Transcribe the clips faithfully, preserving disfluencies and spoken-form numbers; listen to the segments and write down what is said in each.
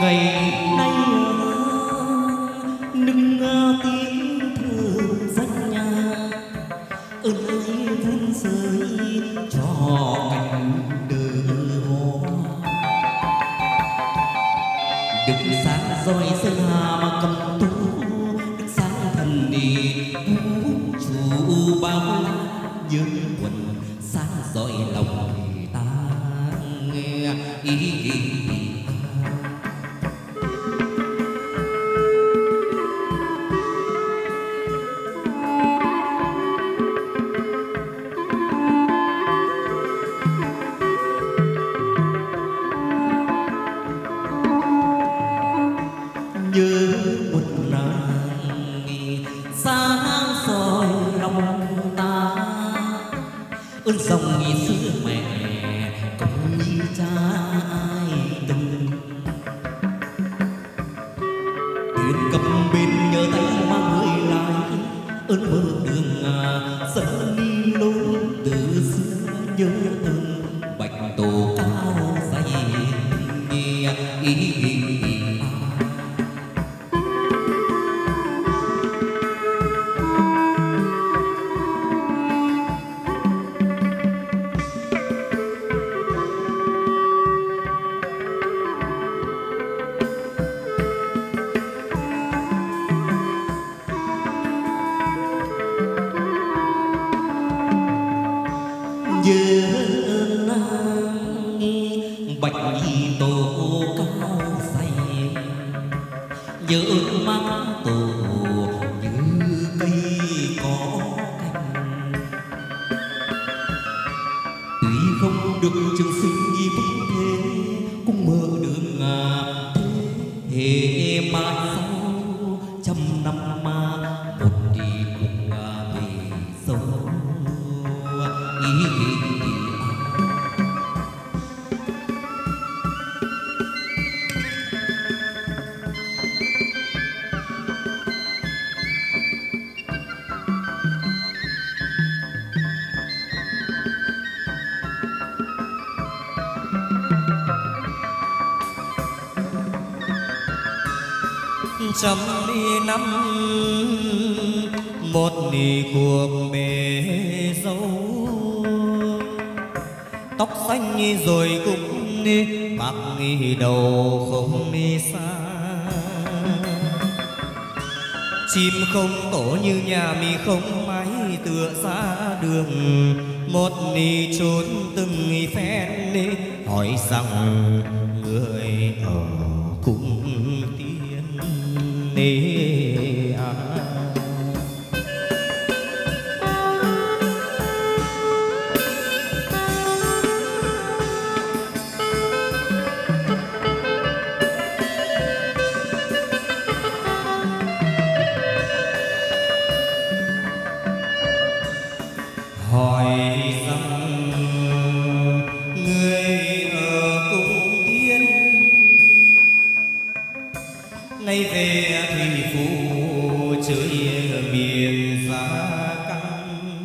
ngày nay nâng tiếng thơ danh nhà ơn ai vun rơi cho cánh đời hoa đức sáng roi sơn hà mà cầm tú đức sáng thần đi vũ trụ bao la nhớ quần sáng rọi lòng ta nghe ý, ý, ý. Nhớ một nàng sáng soi lòng ta ơn dòng ngày xưa mẹ cũng như cha ai từng thuyền cầm bên nhớ tay mang người lại ơn mơ đường dẫn đi lối từ xưa nhớ ơn bạch tổ cao dày ý, ý, ý. Nhớ nàng bạch nhi tổ cao dày nhớ mang tổ như cây có cành tuy không được trường sinh nhi vững thế cũng mơ đường thế hệ mai sau trăm năm mà một đi cùng về sâu ý, ý. trăm đi năm một nì cuộc bề dâu tóc xanh rồi cũng đi bạc nghi đầu không đi xa chim không tổ như nhà mi không mái tựa xa đường một nì trốn từng phen đi hỏi rằng người ở cũng nê à. Hỏi rằng người ở cung tiên nay về thủy phủ chơi miền xa căng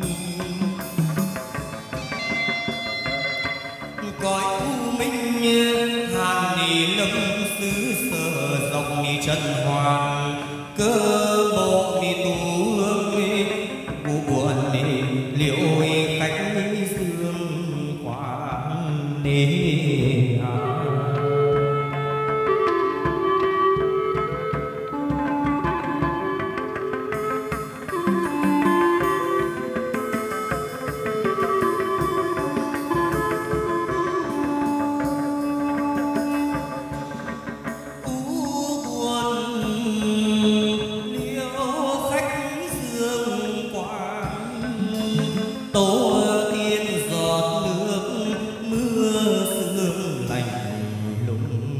cõi u minh hàn ni lâm xứ sở dọc ni chân hoàn cơ bộ ni tu hương bu buồn ni liệu khách dương quán ni tổ tiên giọt nước mưa sương lạnh lùng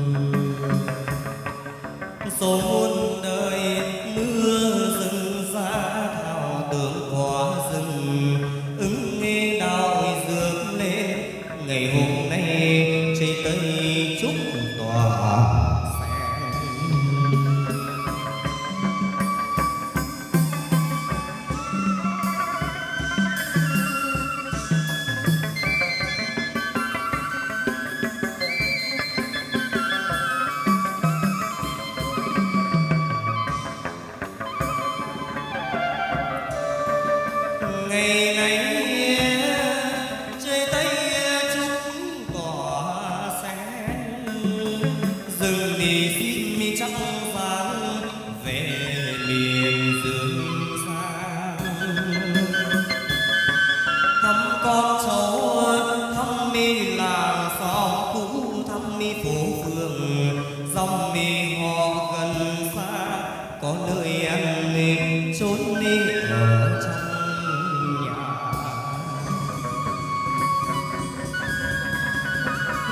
số muôn đời mưa rừng xa thảo tượng quả rừng ứng nghe đào dược lên ngày hôm nay trái tây trúc tỏa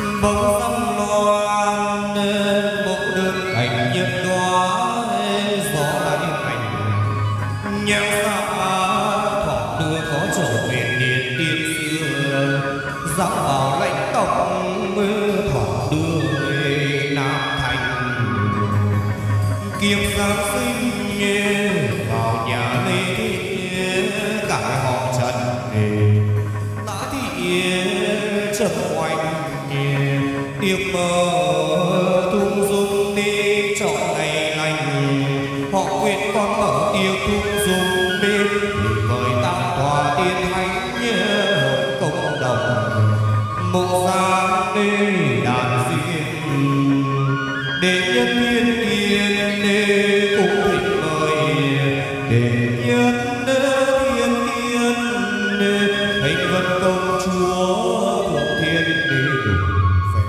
bóng dâm loan bộ đơn cảnh nhiệt đoá gió lạnh hành nheo xa thoảng đưa có trở về điện tiên xưa dạo vào lãnh tộc thoảng đưa về Nam Thành kiếp giáng sinh vào nhà Lê Thị cả họ Trần đã thị chậm oanh tiệc mơ tung dung đi chọn ngày lành họ nguyện con mở tiệc tung dung đi mời tam tòa tiên thánh cộng đồng mộ giang đi đàn diên để nhân thiên yên để cùng thịnh mời để nhân thiên yên thành vân công chúa thuộc thiên đi đủ về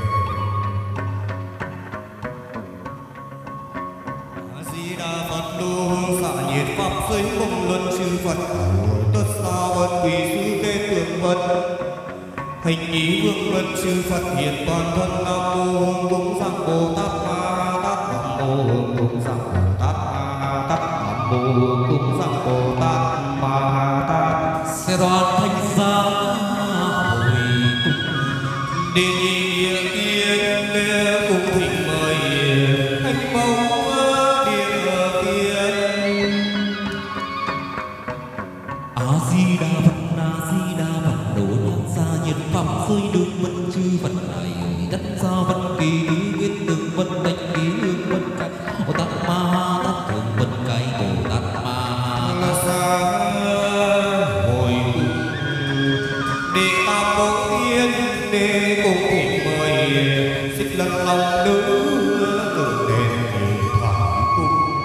A Di Đà Phật đô xả nhiệt pháp giới công luân chư Phật hồi tất xa vân quỳ sư kê tượng vật hình ý vương vân chư Phật hiện toàn thân nam mô hương cúng sang Bồ Tát Ma Tát nam mô hương cúng sang Bồ Tát Ma Tát nam mô hương cúng sang Bồ Tát Ma Tát sẽ đoan thanh xa hồi cung địa địa tiên cùng thỉnh mời anh mong địa tiên A Di Đà Phật A Di Đà Phật độ lan xa nhiệt pháp giới được vân chư Phật này đất xa vân kỳ tứ kết tượng vân tánh ký hương vân cái Bồ Tát Ma Tát thường vân cái Bồ Tát Ma là xa hồi để tam bộ tiên để cùng thỉnh mời xích lần lòng nữ từng đền thoảng cung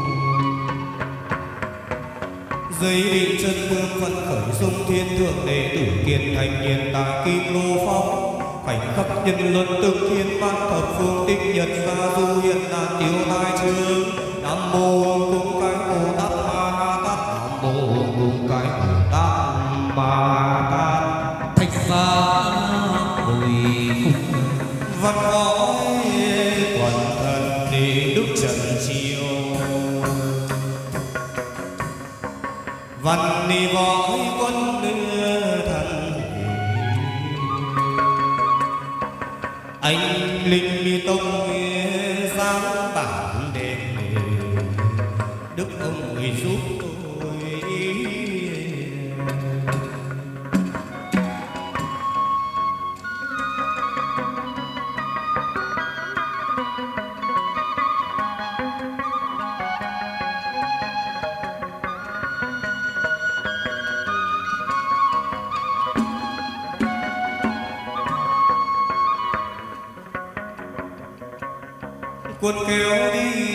dây định chân vương phân khởi dung thiên thượng đệ tử kiên thành nhiên tại kim lô phong khoảnh khắc nhân luân tương thiên ban thập phương tích nhật ra du hiện đàn tiêu tai trương nam mô cung cái Bồ Tát Ma Tát nam mô cung cái Bồ Tát Ma Tát thanh xa hồi cung văn hỏi quần thần đi đức trần chiêu văn đi võ quân thần anh linh mi tông giáng bản đền đức ông người giúp tôi quân kéo đi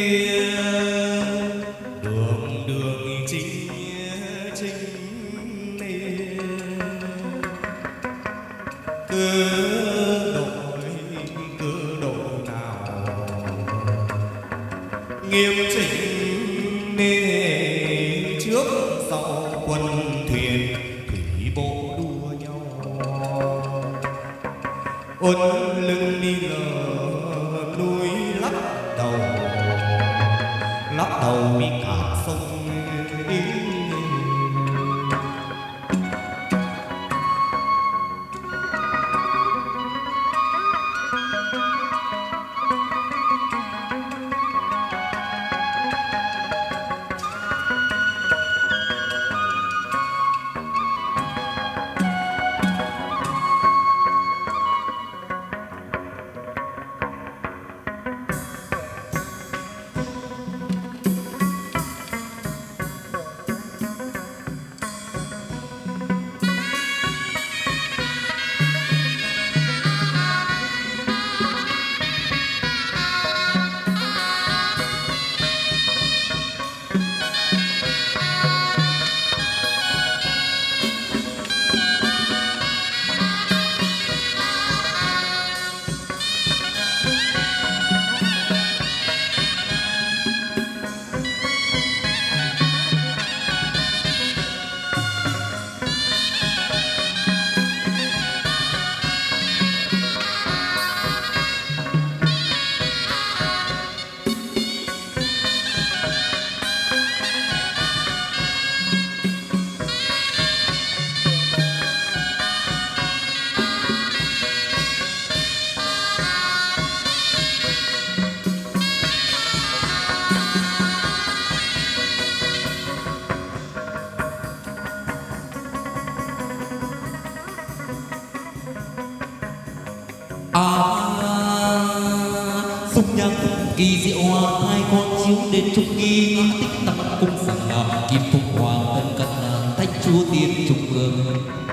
đường đường chính chính cứ đội cứ đội nào nghiêm chỉnh nề trước sau quân thuyền thủy bộ đua nhau ôn lưng đi lờ núi lắc đầu lắc đầu bị cả sông đi À sung nhang kỳ diệu hoa hai con chiếu đến trung nghi ngã tích tắc cung rằng kim phục hoàng thân cận thánh chúa tiên trung ương.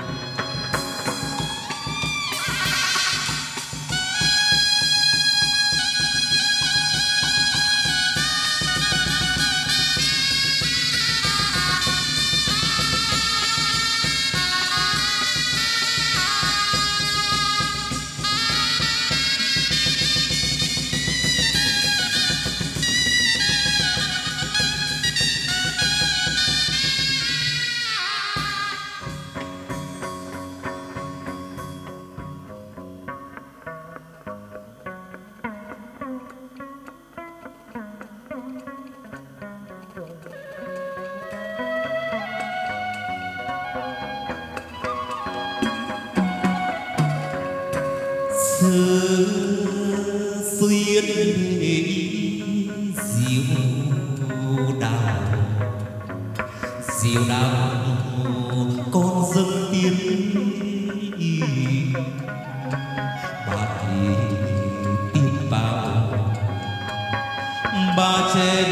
Xuyên diệu đào diệu đào con dâng tiên bà thì tiên bao bà chén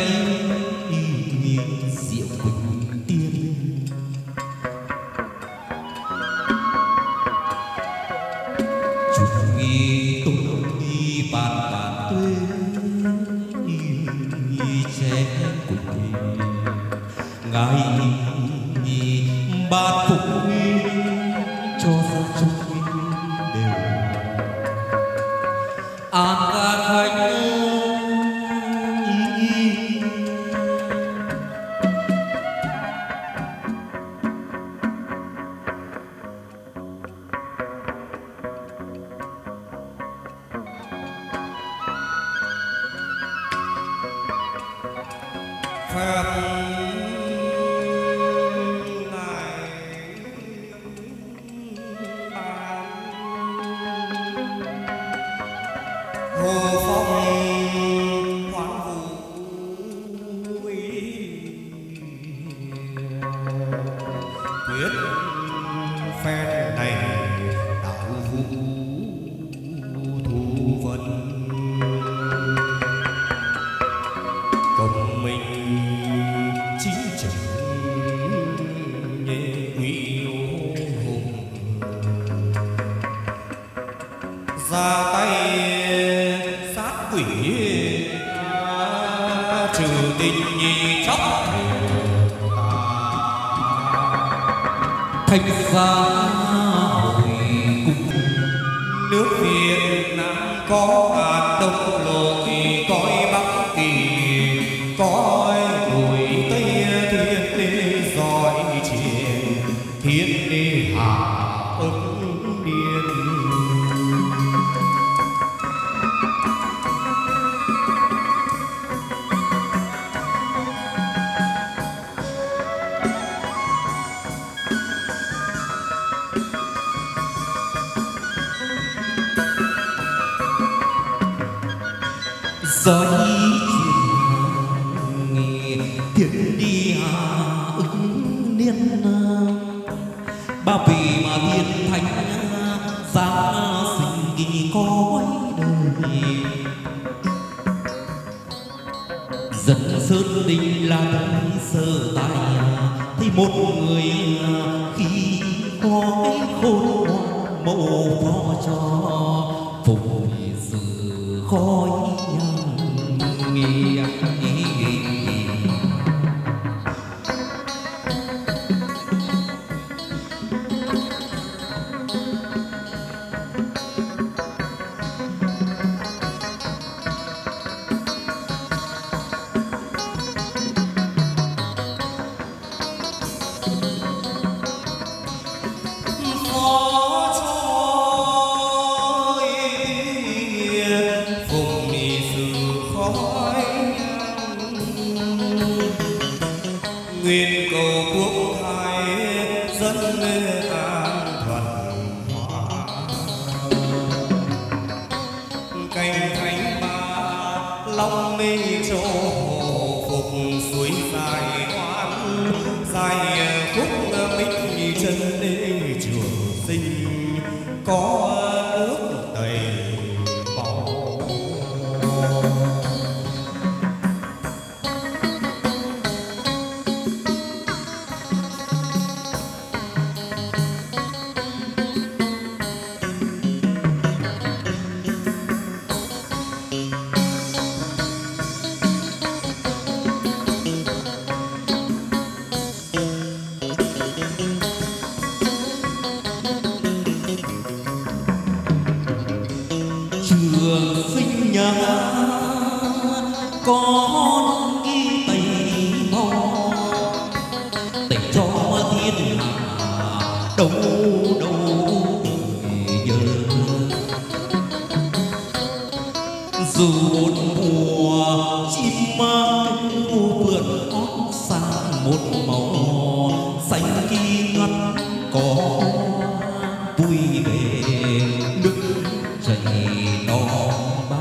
diệu quỳnh tiên chúc nghi tôn nghi bàn bàn tuế che cùng ngài nhi ban phục cho gia chung đều an khánh phép hồ phong hoan vũ quyết phen này đạo vũ thu vân công minh chính trực nhẹ uy hùng ra tay sát quỷ trừ tình nhi chóc thành gia hồi cung nước Việt Nam có hạt đông lội cõi Bắc Kỳ cõi bụi Tây thiên đế giỏi triển thiên đế hạ ứng điên giỏi truyền thiên đi hạ ứng niên ba vì mà thiên thánh giáng sinh kỳ cõi đời dân sơn đình là thân sơ tài thì một người khi khói khôn mộ phó cho phục sự khói nghi nguyện cầu quốc thái dân an thuận hòa canh thánh ba long mê châu hồ phục suối dài oan dài khúc bích chân đê trường sinh có nước đầy thường sinh nhớ con ghi tây mong để cho thiên hạ đâu đâu nhớ. Dù một mùa chim mang vườn hót sang một màu xanh khi ngắt có vui về nước chảy non ba.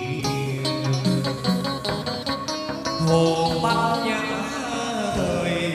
hồ bát nhã thời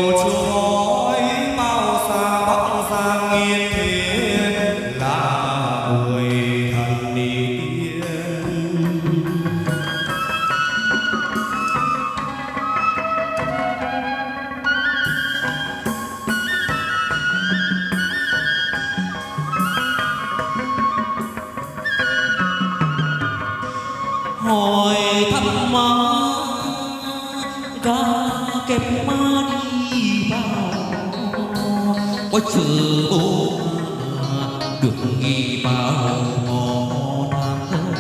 hỏi thăm má ga kẹp má đi vào có chờ ô được nghỉ bao tháng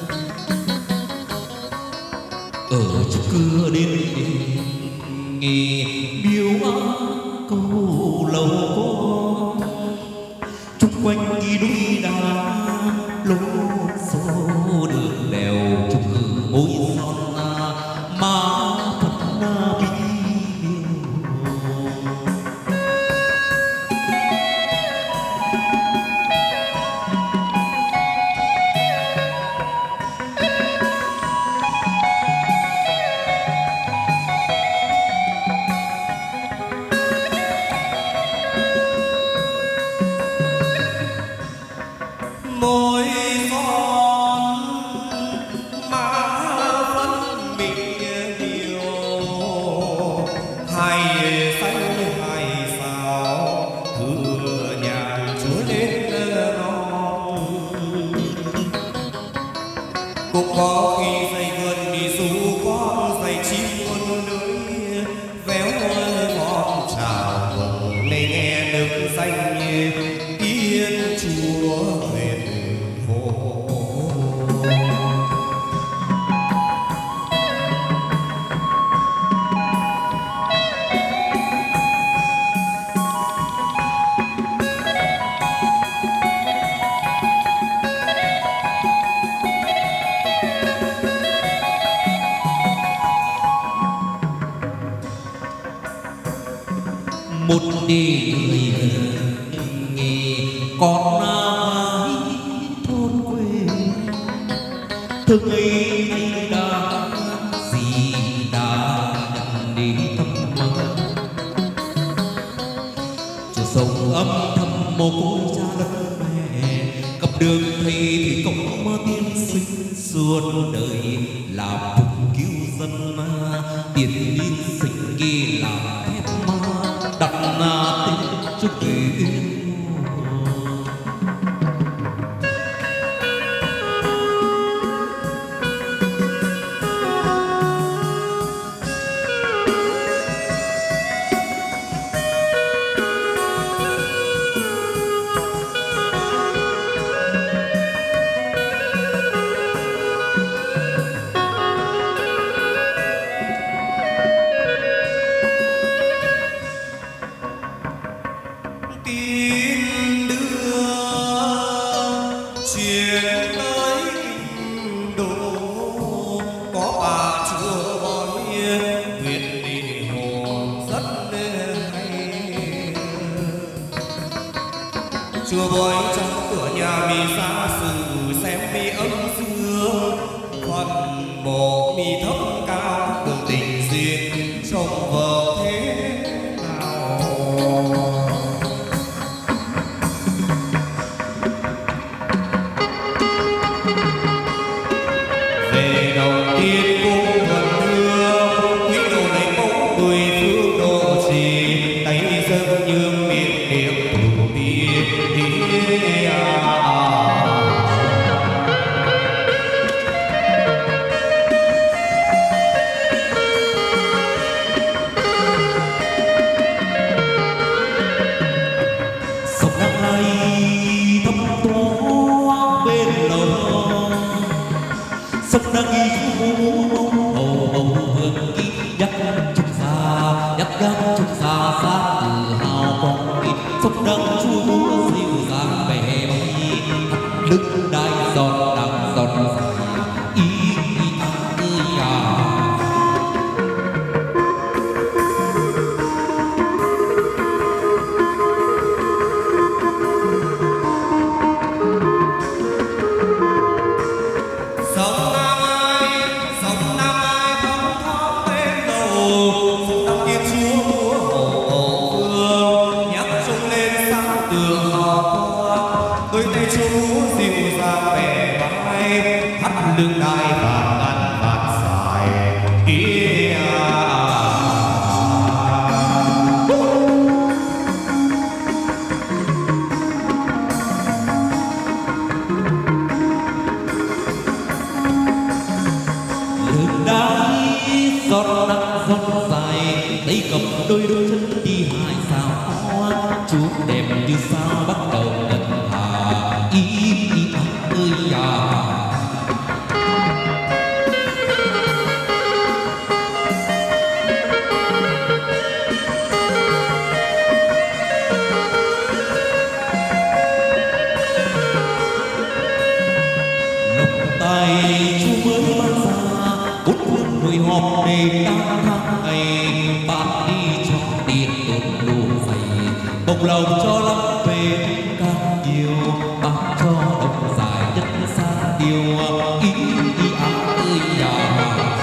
ở trước cửa đến nghề biếu câu lâu có chung quanh nghi đôi đá lố số đường đèo chung cử môi son má thật na bi môi son má vẫn mình nhiều hay xanh hay sao thừa nhàn chúa lên non cũng có khi dây vườn đi dù con dây chim con lưới véo ngọn trào vầng lên nghe nước xanh yên chúa về một đi người nghề con ai thôn quê thương ấy đã gì đã nhận đi thăm mơ chiều sông âm thầm mồ côi cha đất mẹ gặp đường thầy thì cộng mơ tiên sinh suốt đời làm phụng cứu dân tiền liên sinh ghi làm thép ma đặt na tên cho kỳ yên tin đưa truyền tới kinh đô có bà chùa bói nguyện đi hồn rất hay chùa bói trong cửa nhà mi xa sử xem mi ấm xưa phần bộ mi thấp cao đường tình duyên trong vợ thế nào về đầu tiên cũng thuận hương quý đồ lấy bóng mười phương độ trì tay dâng nhương miệng niệm thủ tiên à sông đang lay thấm thoa bên lòng sông đang ghi hầu hầu hương ký nhắc chúc xa nhắc nhắc chúc xa xa tự hào con đi sông đang chúa dịu dàng bè bay nước đai giòn đang giòn dài ý ý ơi à sông Nam Ai sông Nam Ai thấm thắm bên đầu sông Nam Tiên Chúa múa hồ đêm ta tháng ngày bạn đi cho tiền tốt đủ dày bộc lòng cho lắm về càng nhiều bạn cho đồng dài nhất xa điều ý ý à ơi à.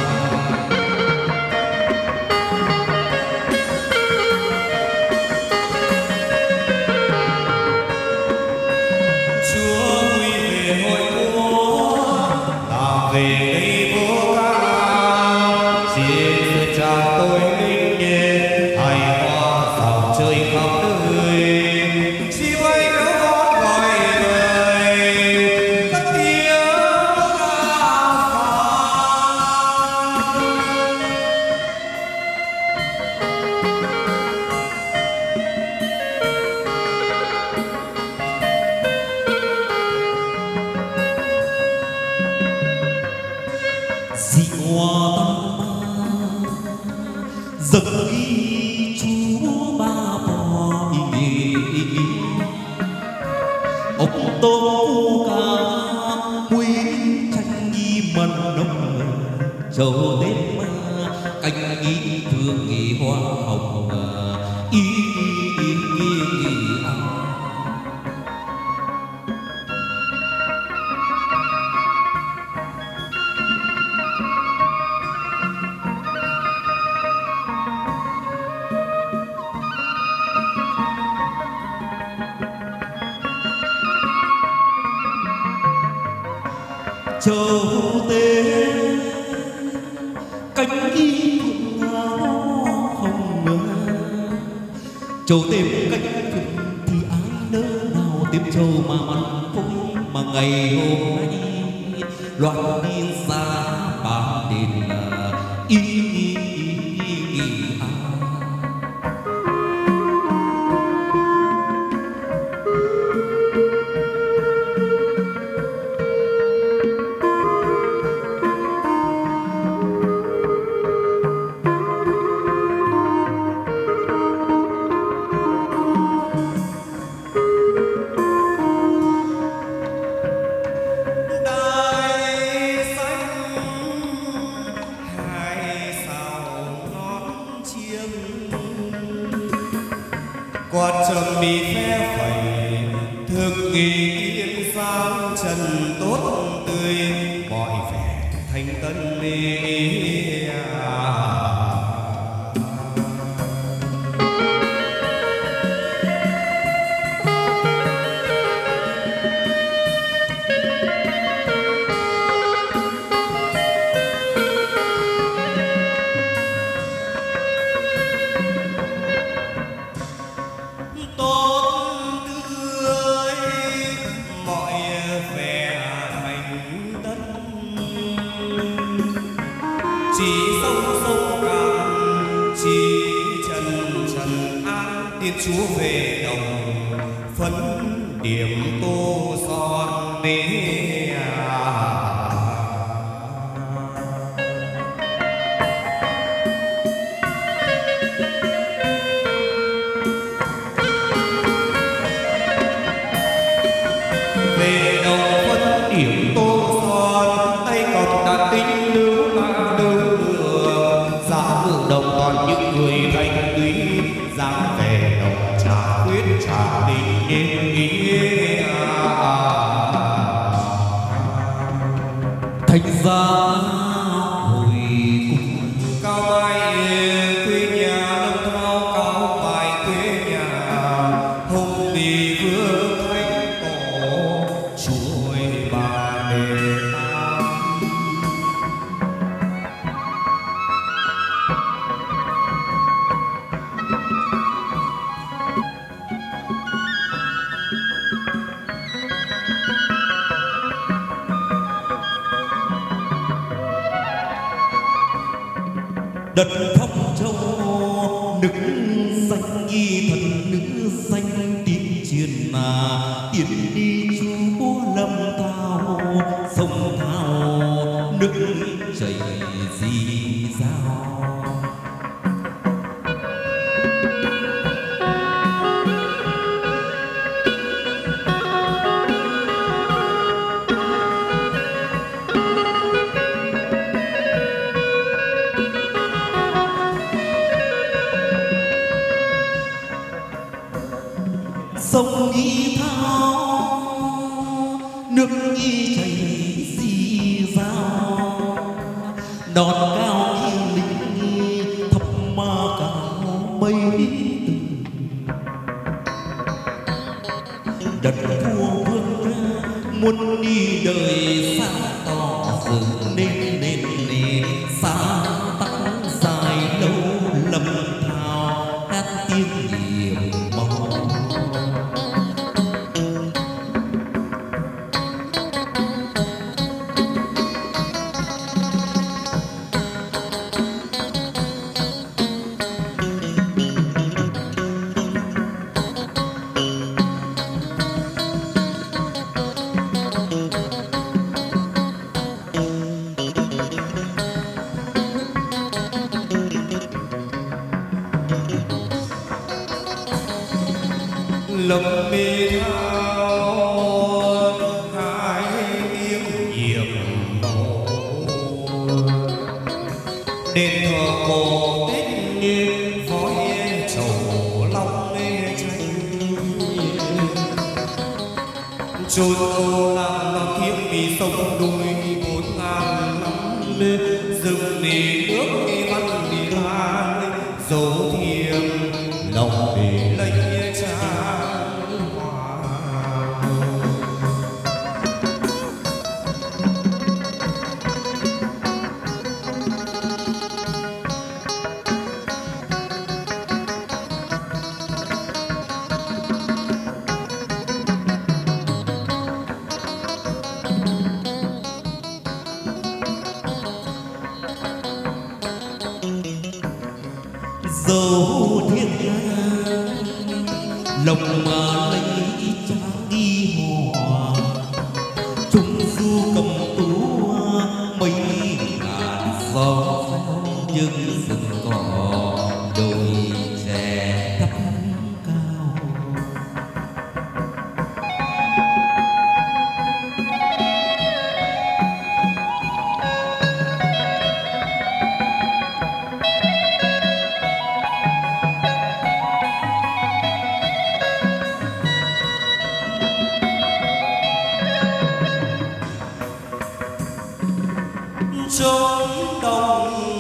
Châu đêm cánh ý thương nghỉ hoa hồng ý ý ý ý à. Châu tên cánh y phượng hồng châu tìm cánh phượng thì ai nỡ nào tiếp châu mà mặn phối mà ngày hôm nay loạn điên xa ba đền y y y y à. quạt trầm bị phe phẩy thực nghi yên sáng trần tốt tươi mọi vẻ thanh tân đi à. Chúa về đồng phấn điểm tô son đế à. Về đồng phấn điểm tô son tay còn đã tính lưu mà đâu được giá vượng đồng còn những người thanh quý dáng về đồng trà quyết trà tình yên ý à. Thành ra hồi cùng cao mai quê nhà lâm thao cao bài quê nhà hồng bì vương thanh tổ chuối bà đề đất phong châu nức danh nhi thần nữ danh tín truyền mà tiến đi chúa lâm thao sông thao nước chảy dì dào. sông Nhi thao nước Nhi chảy rì rào, đòn cao kia lính thấp ma cao mây đất vua vương ra muốn đi đời xa tỏ dựng nên nên nên xa tắc dài lâu lầm thao các tiếng nhiệm màu. lâm mê thao hai tiếng nhiệm màu đền thờ cổ tích như vói trầu long tranh chôn ô làm làm thiếp vì sông đuôi bốn ngàn năm rừng nỉ nước đi văn đi lan dấu thiềm lòng để lấy dấu thiên ngang lòng mà lấy trang nghi hòa trung du cầm tú mấy ngàn gió nhưng rừng cỏ đồi chè thấp cao. trống đồng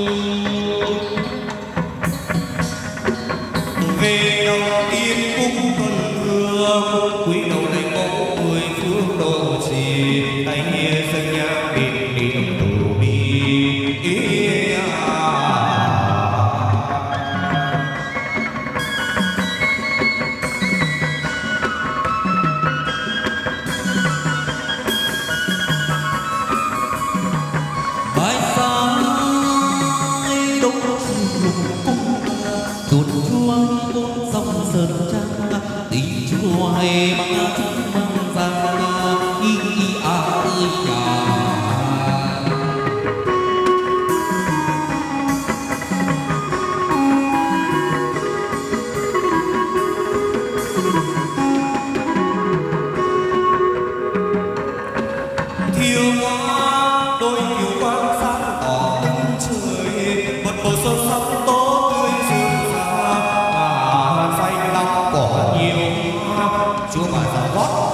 về đầu tiên cũng cần hương quý đầu đánh mẫu mười phương độ trì tay nghe sân nhang điện niệm từ bi. chuột chua bốn dòng sơn trang tình chua hay mang trắng mang ra y y a ơi chà. Thiêu hoa đôi kiều quan sáng tỏ đứng trời một bầu sông sắp tốt tươi rừng già và xanh long cỏ nhiều chúa bà già gót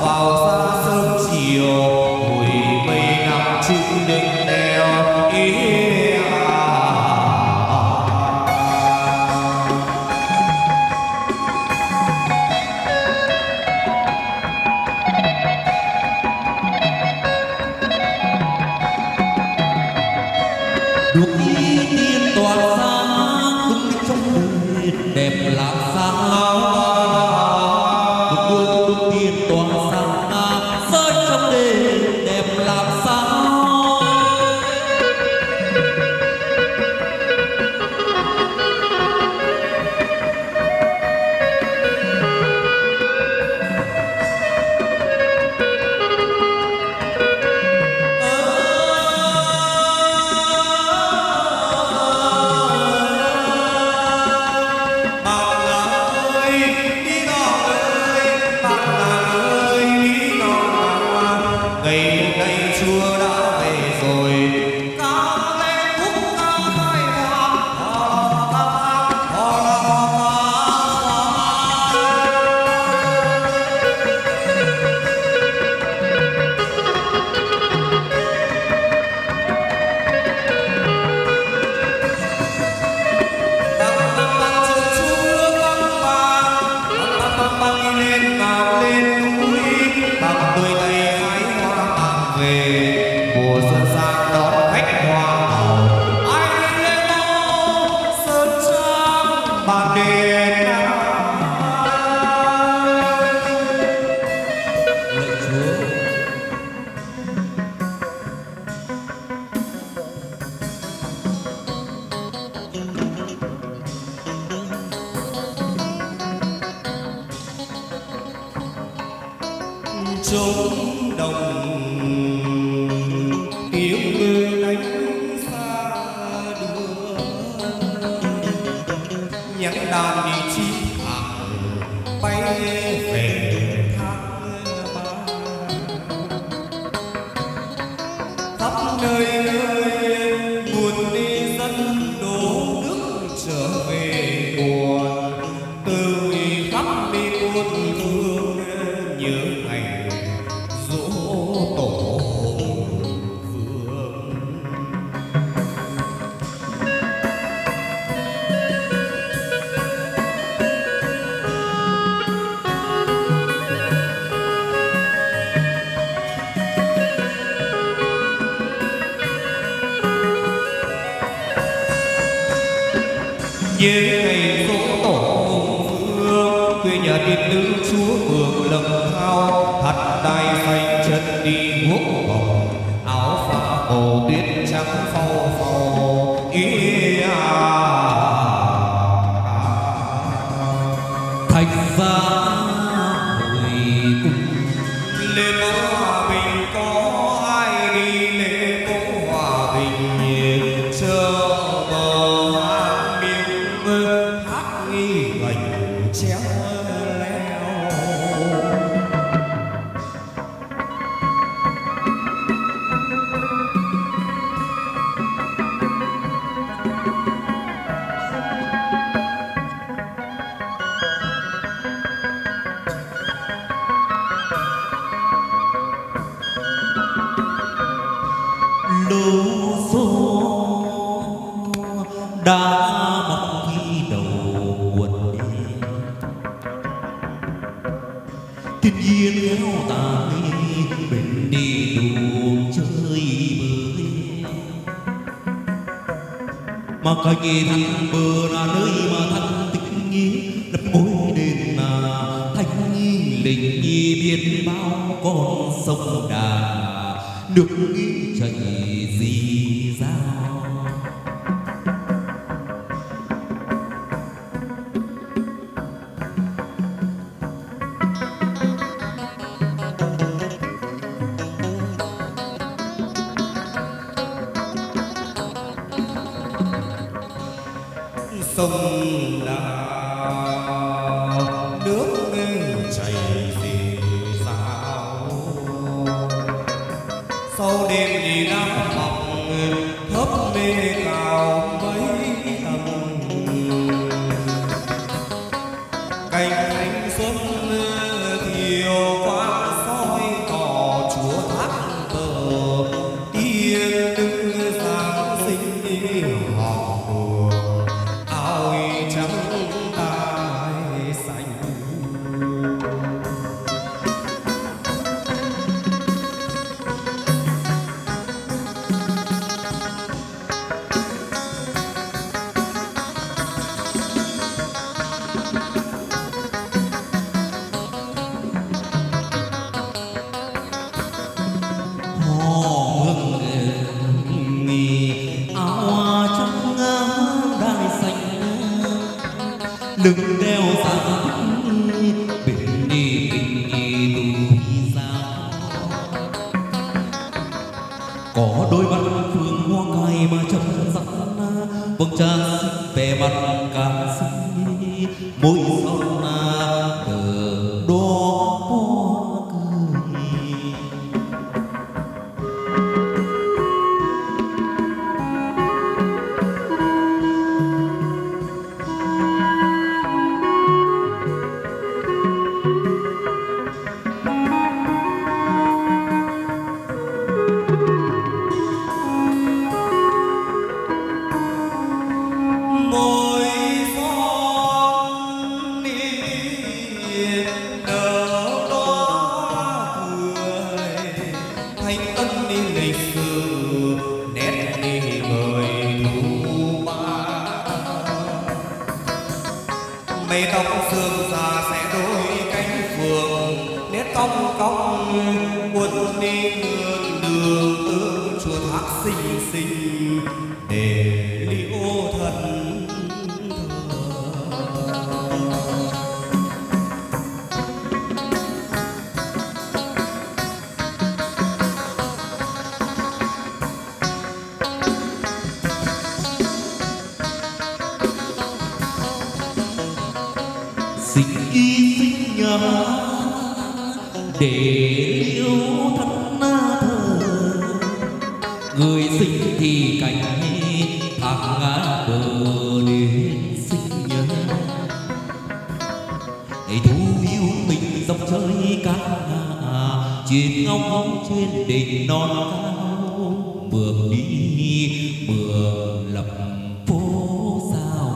trống đồng tiếng người đánh xa đưa nhắn đàn đi chim hàng bay về thác ba khắp nơi nơi buồn đi dân đổ nước trở về buồn từ khắp đi buồn thương nhớ ngày dỗ tổ vương. Nhớ ngày dỗ tổ vương quê nhà tiên nữ chúa mường lâm thao thật đai xanh chân đi guốc vòng áo pha màu tuyết trắng phau phau ý à thành ra hồi cung lễ mẫu hòa bình có ai đi lễ mẫu hòa bình chờ bờ hát miếng hát nghi gành chéo leo lô số đã mọc khi đầu quần thiên nhiên theo tài bên đi đường chơi bơi mà cái nghề thằng bờ là nơi mà thằng tình nghi lập mối đền là thanh nghi linh nhi biết bao con sông đà nước nghĩ chảy gì ra sông đà nước chảy gì sao sau đêm đi nắng mọc thấp mê cao mấy tầng cành thanh xuân thiều qua soi cỏ chúa thác bờ tiên đứng giáng sinh đi hò buồn áo trắng tai xanh đừng đeo xa biển đi tình nghi tù sao có đôi mắt phương hoa cài mà chấm dặn vầng trán vẻ mặt càng xinh môi son từ đó hoa cười mây tóc sương già sẽ đôi cánh phượng nét cong cong quân đi ngược đường tương chùa thác xinh xinh để liễu thân sinh y sinh nhớ để yêu thân thờ, người sinh thì cảnh thác ngã bờ đến sinh nhớ. Ngày thu yêu mình dòng chơi cá chuyện ngóng ngóng trên đỉnh non cao, mường đi mường lập phố sao.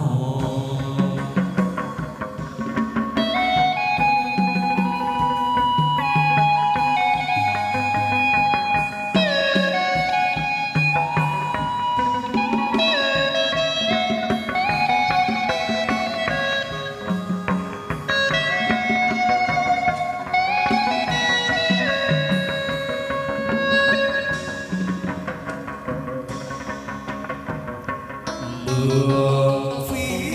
Mường phi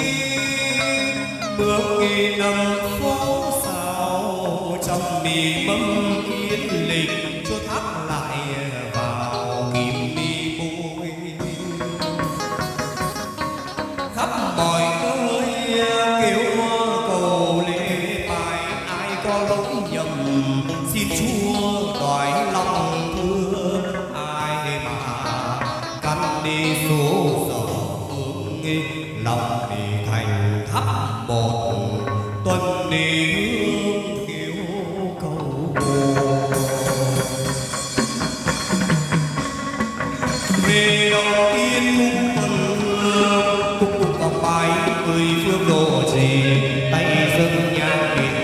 mường nghi năm phố sao, trong mi mâm yên lịch cho thắt lại vào kim mi môi. Khắp mọi nơi kêu cầu lễ bài, ai có lỗi nhầm xin Chúa đòi lòng thương. Ai mà căn đi số lòng thì thành thắp một tuần đi hương kêu cầu. Về đầu tiên cung tuần hương cung cung vòng bài người phương độ trì, tay dâng nhang điện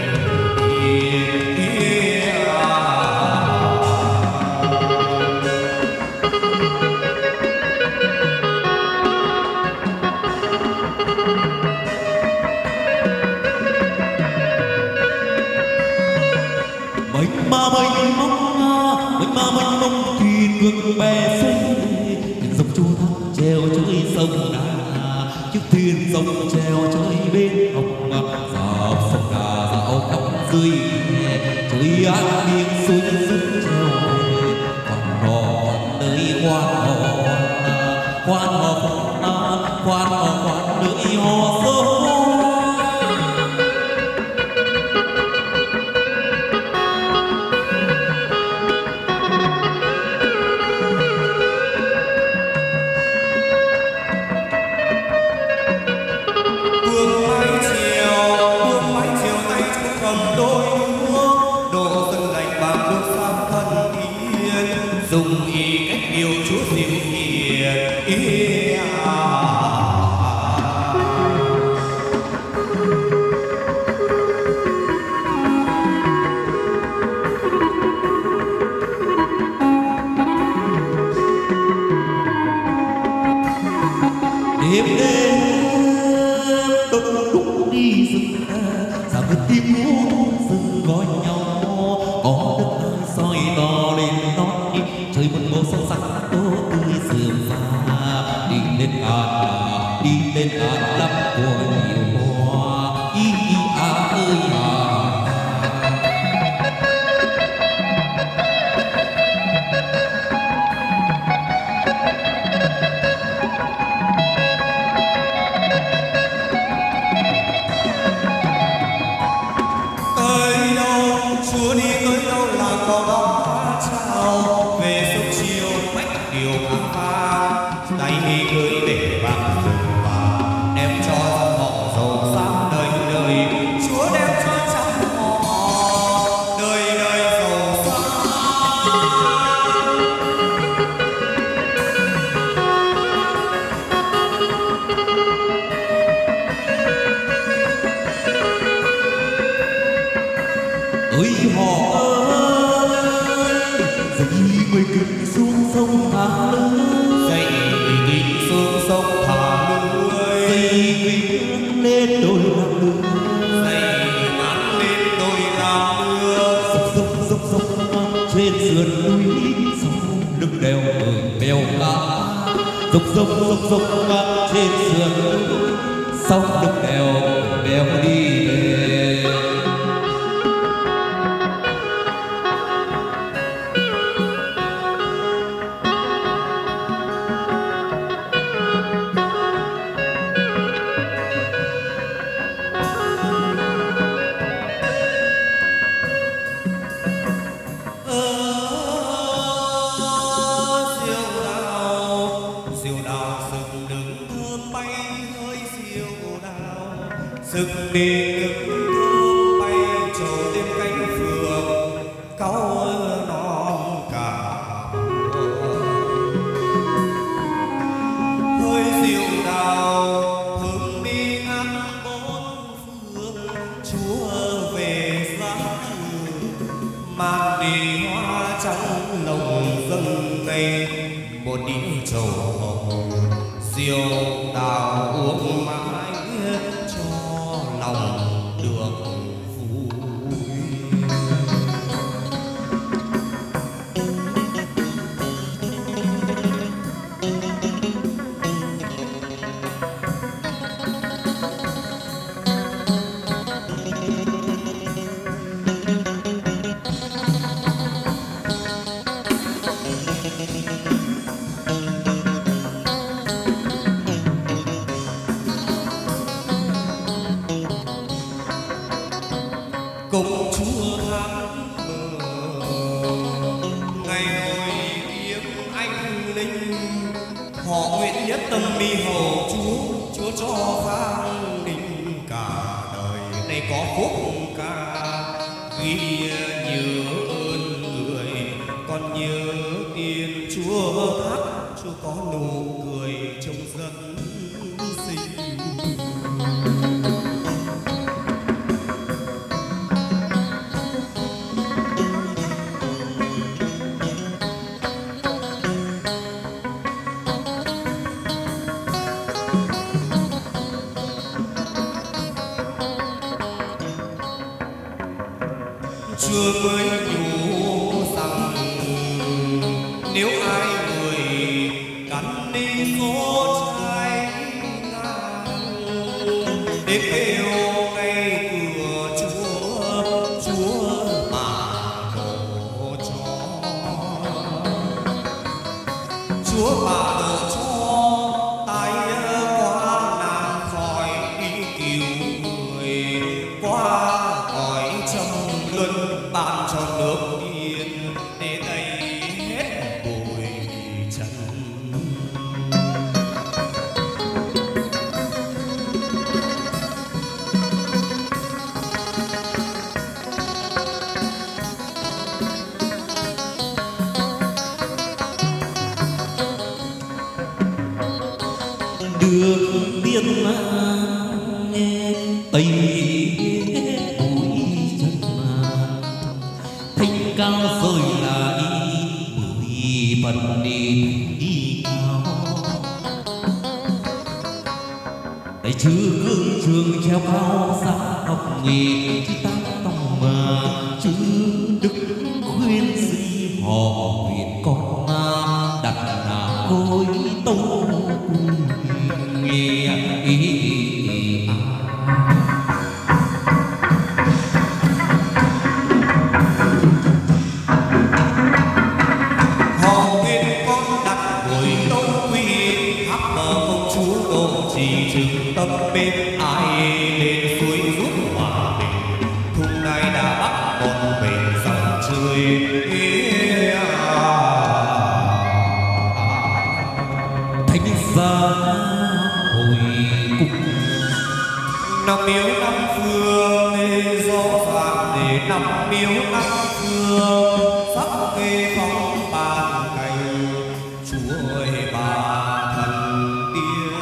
mà mênh mông, mênh mà mênh mông thuyền ngược bè xanh, dòng chu thác treo trôi sông Đà, chiếc thuyền dòng treo trôi bên hồng, dạo sông Đà dạo khắp dưới trôi át biên xuôi dứt treo về. Quan hò nơi quan hò quan hò quan hò quan nơi hò sông. dùng ý cách điều Chúa dịu hiền ý à. Đêm đêm đông đúc đi rừng, sao cái tim ngủ rừng gọi nhau, có đất soi to lên nót đi trời một màu xanh sắc tố tươi sườn xa. Đi lên ngàn đi lên ngàn lắm của nhiều hoa y y à ơi à. Tới đâu Chúa đi tới đâu là có đó hoa trao, về sông chiều bách điều áng vang, tay cưới để vàng rừng vàng đem cho họ giàu sang đời đời. Chúa đem cho trăm họ đời đời giàu sang. Ơi họ ơi, dậy người kịch xuống sông Thả Lưới, Dậy người kịch xuống sông Thả Lưới, dậy người bước lên đôi làm lưới, dậy người mang lên đôi làm lưới. dốc dốc dốc dốc trên sườn núi, sông lưng đèo người bèo cá. Dốc dốc dốc dốc trên sườn núi, sông lưng đèo bèo đi về. đi nước thơm bay trầu đêm cánh phượng cáu non cả hơi rượu đào thơm đi ngát bốn phương chúa về giá mang đi hoa trắng lồng dâng cây một đĩa trầu hồng rượu đào uống mãi cho lòng được vui. Công chúa thắng ngày hồi kiếm anh linh họ nguyện nhất tâm mi hầu chúa chúa cho vang đình cả đời này có phúc ca ghi nhớ ơn người còn nhớ tiền chúa thắt chúa có nụ cười trông dân xinh. Chưa mới nhủ rằng nếu ai người cắn đi số trai ngang để kêu ngay cửa chúa chúa mà đổ cho chúa mà đổ cho tay qua nàng khỏi đi cứu người qua cõi trầm luân ban cho nước yên để đầy hết bụi trần. Đường tiên mang tây cao rồi lại mười phần đi đi cao để chứ gương trường treo cao giá học nghề chứ tám tông mà chứ đức khuyên gì họ huyền con đặt là ngôi tâu nghe ý. Tâm bên ai lên suối rút hòa bình thung này đã bắt một mình dòng chơi thánh gia hồi cung năm miếu năm phương gió vàng để năm miếu năm phương sắc cây phong bàn cành chúa ơi bà thần tiên.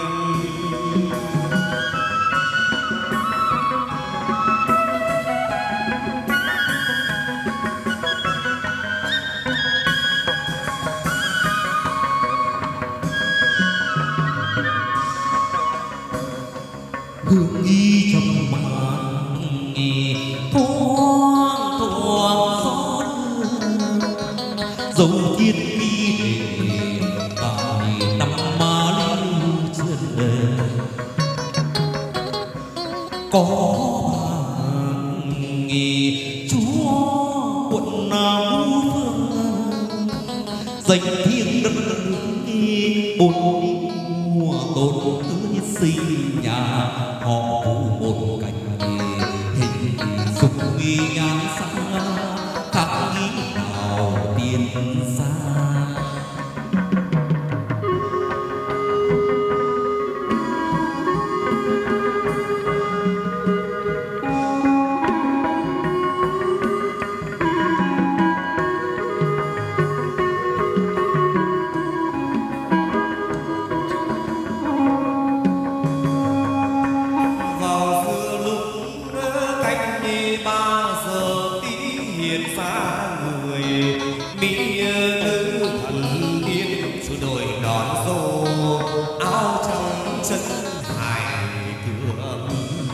hương nghi trong màn nghỉ thoáng thoáng gió dấu thiên ghi để tại năm má lưu trên đời có bàn nghỉ chúa quận nào phương dành thiên đất bốn mùa tôn tưới sinh nhà họ phủ một cảnh hình dục nghi nhan sang các nghĩ nào tiền xa. ba giờ tí hiện ra người mỹ nữ thần tiên chú đồi đón dâu áo trong chân hài thượng.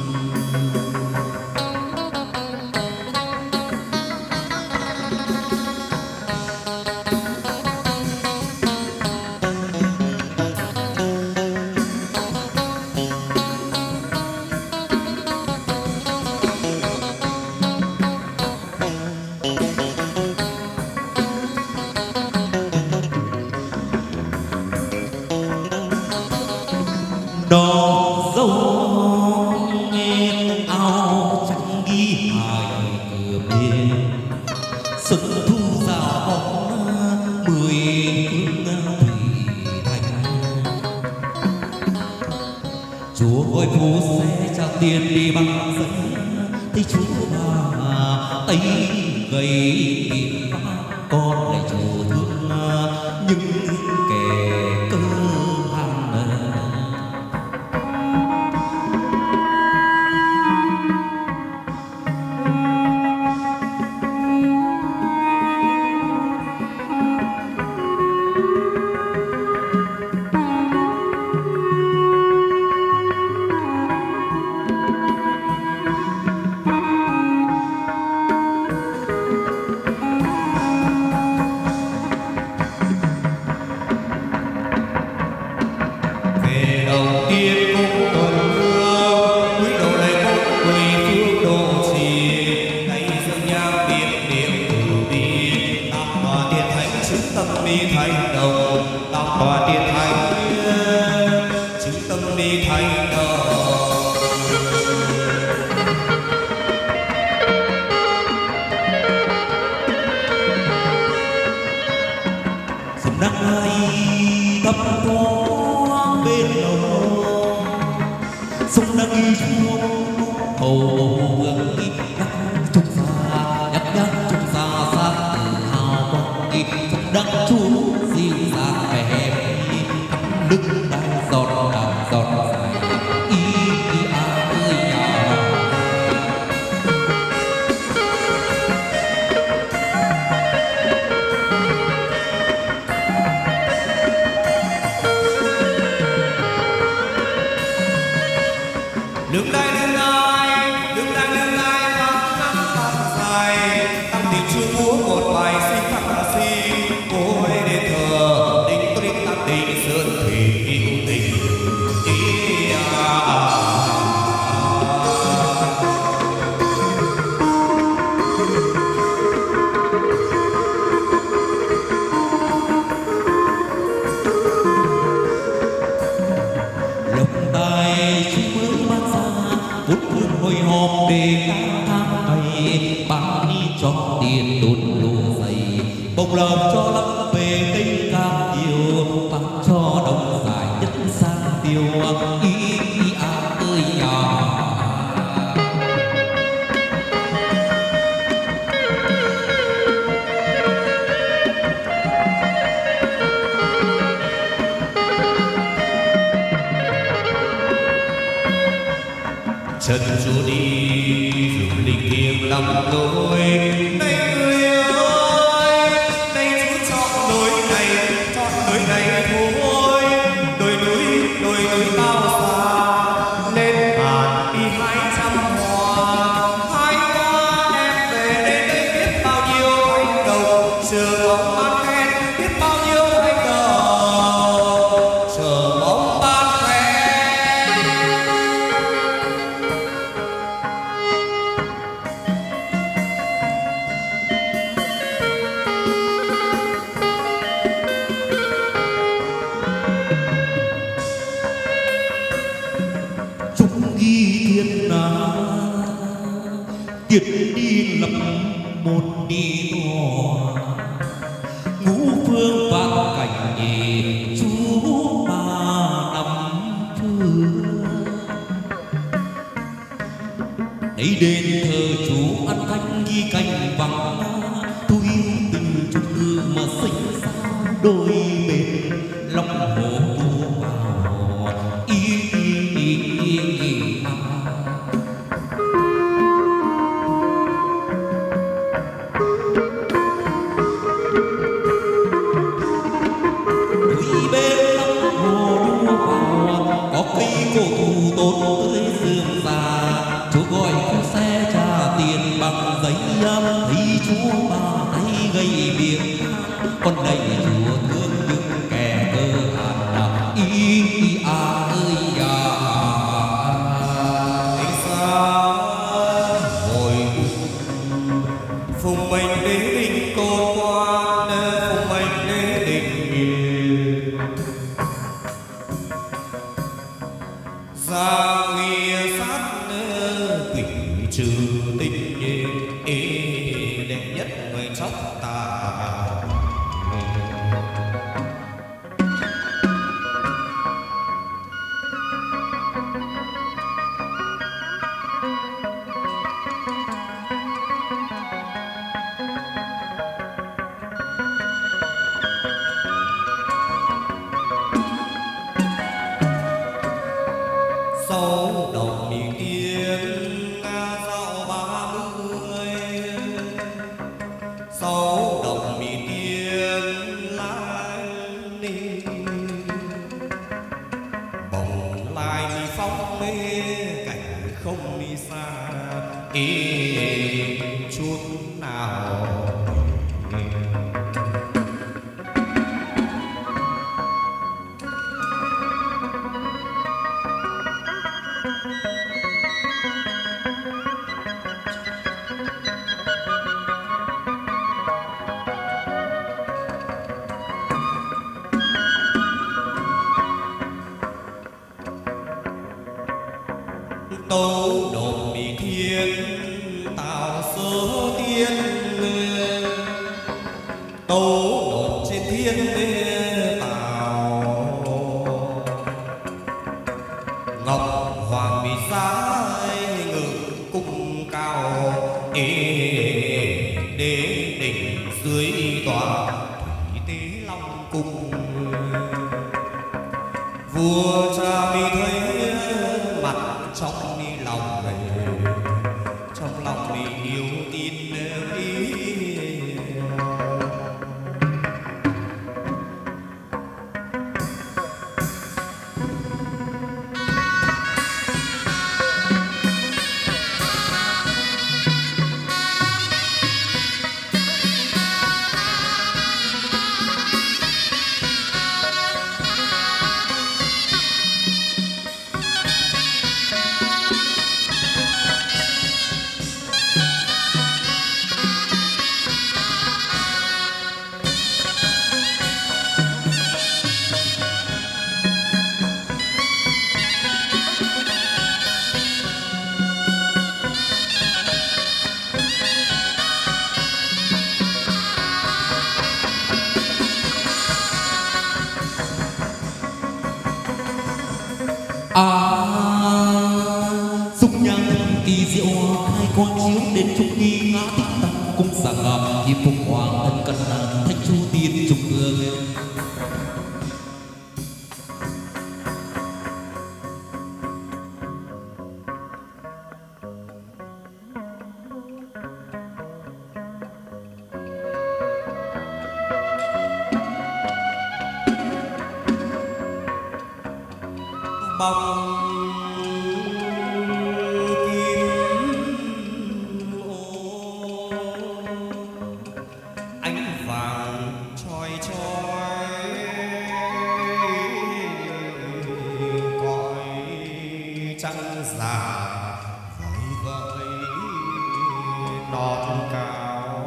đò dâu nghe áo trắng ghi hài cửa bên xuân thu rào bóng mười phương thủy thành. Chúa ơi phố xe trao tiền đi bằng giấy thấy chúa bà tay gầy kịp con lại chủ thương những kẻ cơ hàng này. Chân chúa đi rừng linh thiêng lắm lối đây người ơi, đây chúa chọn lối này, chọn lối này thôi. Đồi núi, đồi núi cao xa, lên bàn đi hái trăm hoa, hái hoa đem về đến đây biết bao nhiêu anh đầu chờ bóng ban khen, biết bao nhiêu anh đầu chờ bóng ban khen. Kiệt đi lập một đi ngò ngũ phương vạn cảnh nhì chú ba năm thưa. Ấy đền thờ chú ăn canh ghi canh vàng tôi yêu tình chung cư mà sinh ra đôi bên lòng hồ tu vào y y y y y. giấy thấy chúa ba tay gây biệt con lạy chúa thương những kẻ cơ hàn ý à ơi à xa hồi phùng mình đế đình côn quan phùng mình đế đình ra nghĩa sát quỷ trừ tình đệ nhất người chóc tà sau đầu đi tiên nga dạo ba mươi sau đầu đi tiên lai đi bồng lai đi phong mê cảnh không đi xa ý chút nào tấu đồn bị thiên tạo số tiên tấu đồn trên thiên tạo ngọc hoàng bị giá ngự cung cao ê đế đỉnh dưới tòa thủy tế long cung vua cha mi thấy mặt trong đi lòng về trong lòng đi yêu tin ý à dung nhang kỳ diệu hai con chiếu đến trúc nghi ngã tích tăng cung sàng ngọc hiệp phục hoàng ân cân năng thạch chu tiên trung ương bóng kim ô ánh vàng chói chói cõi trăng già vẫy vẫy non cao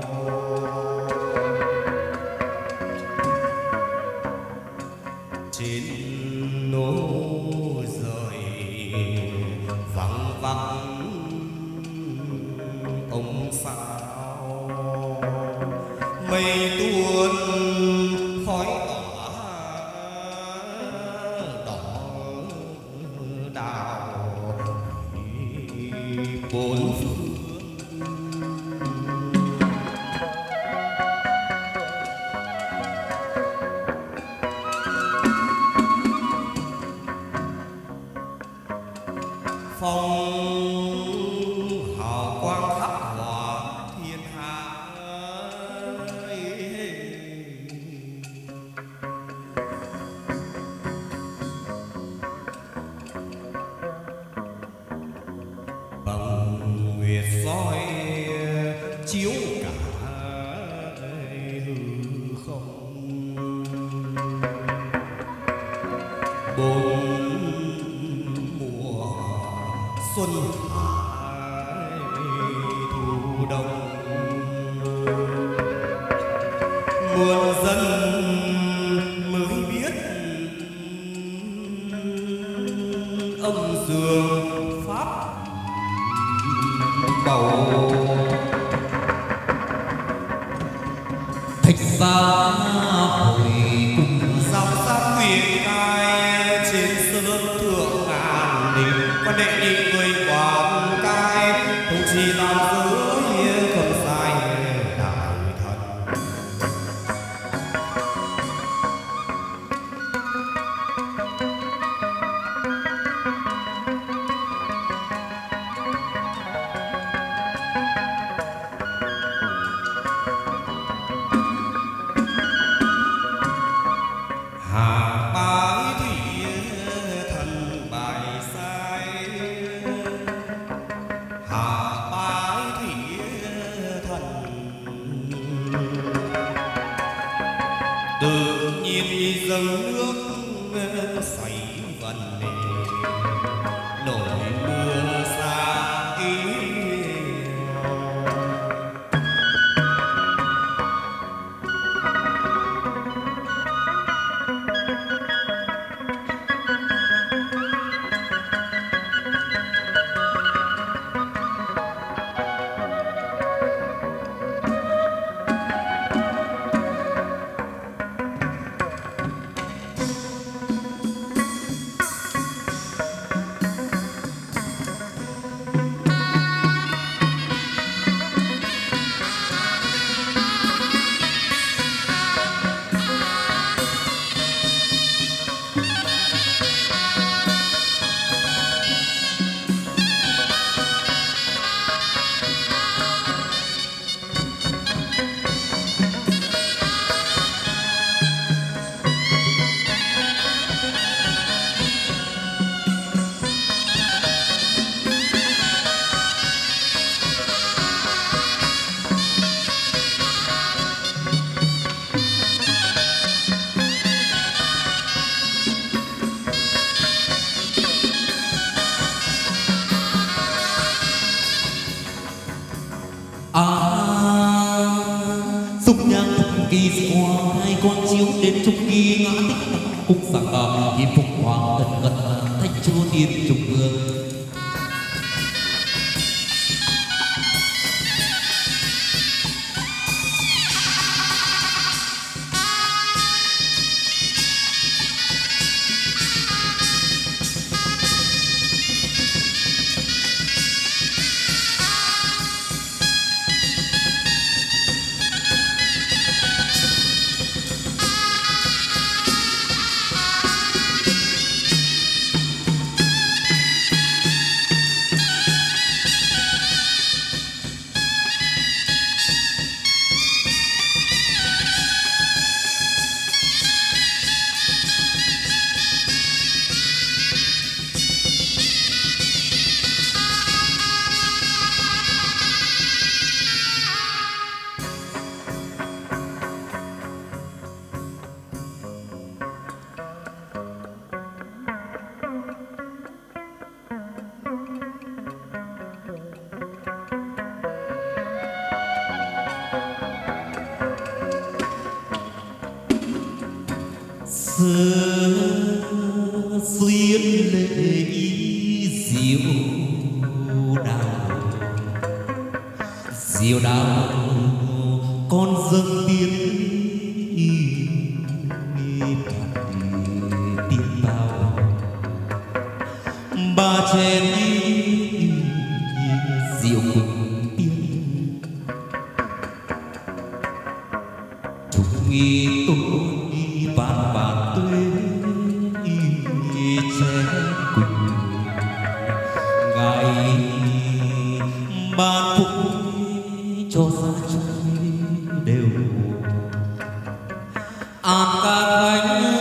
trên núi vắng vắng ông sao mây tuôn khói tỏa đỏ đào bốn phương phong hào quang khắp hòa thiên hạ chiếu cả hư không. Bốn mùa xuân hạ thu đông, muôn dân mới biết âm dương pháp bầu. Thạch gia hồi cung dòng sát quyền cai trên sơn thượng ngàn đình, quan đệ nhị người quán cai không chỉ làm dưới không sai đại thần. Hà bái thủy thần bài sai, hà bái thủy thần tự nhiên dâng nước xoáy vần nổi mưa xa ý. xúc nhang thập kỳ dị hoa hai quang chiếu đến trục kỳ ngã tích cục giảng cờ hiệp phục hoàng tần cận thanh châu tiên trục hương. Xuyên lệ diệu đào diệu đào con dâng tiên tiên bao ba chén diệu quỳnh tiên chúng nghi tôi vạn vạn tuế che quỳnh ngài ban phúc cho gia chúng đều an ca khánh.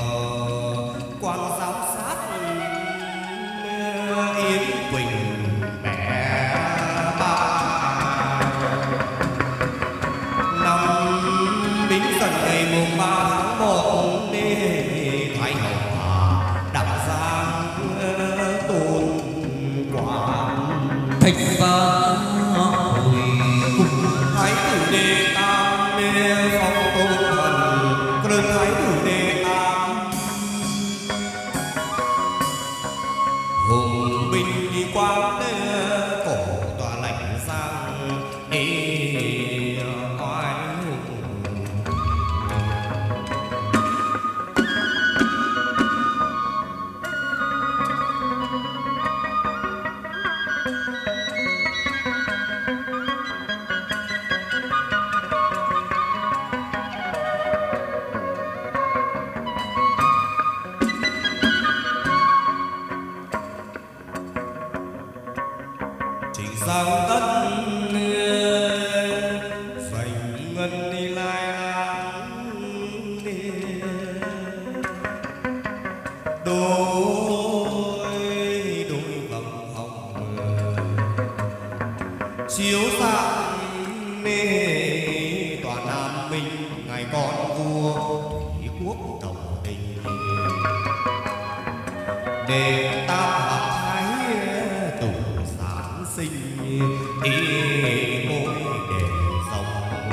quan giám sát Yến Quỳnh mẹ ba. Năm Bính Dần ngày mùng ba tháng một Thái hậu Đặng Giang tôn quản thạch gia hồi cung. Thái tử Đề Tam phong tôn thần Cơn Thái tử Đề Tam hùng binh đi quang cổ tòa lãnh Giang ê oai hùng. Giang tất dành ngân đi lai láng đôi đôi vầng hồng chiếu sáng tòa Nam Minh ngài con vua Thủy Quốc Đồng Đình để tam hợp thái tủ sản sinh ý môi để dòng.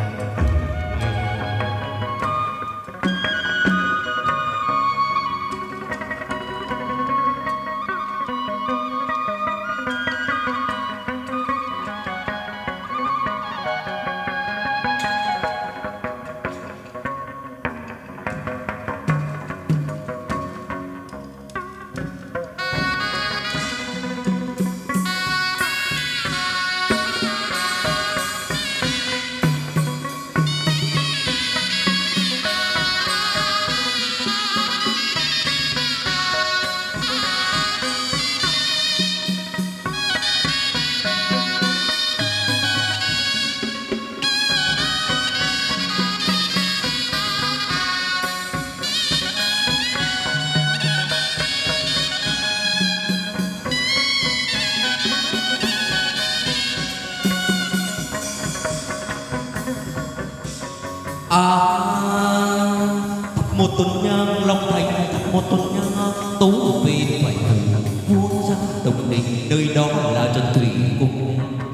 À, thắp một tuần nhang Long Thành, thắp một tuần nhang Tấu về phải thù vua gia Đồng Đình, nơi đó là Trần Thủy Cung.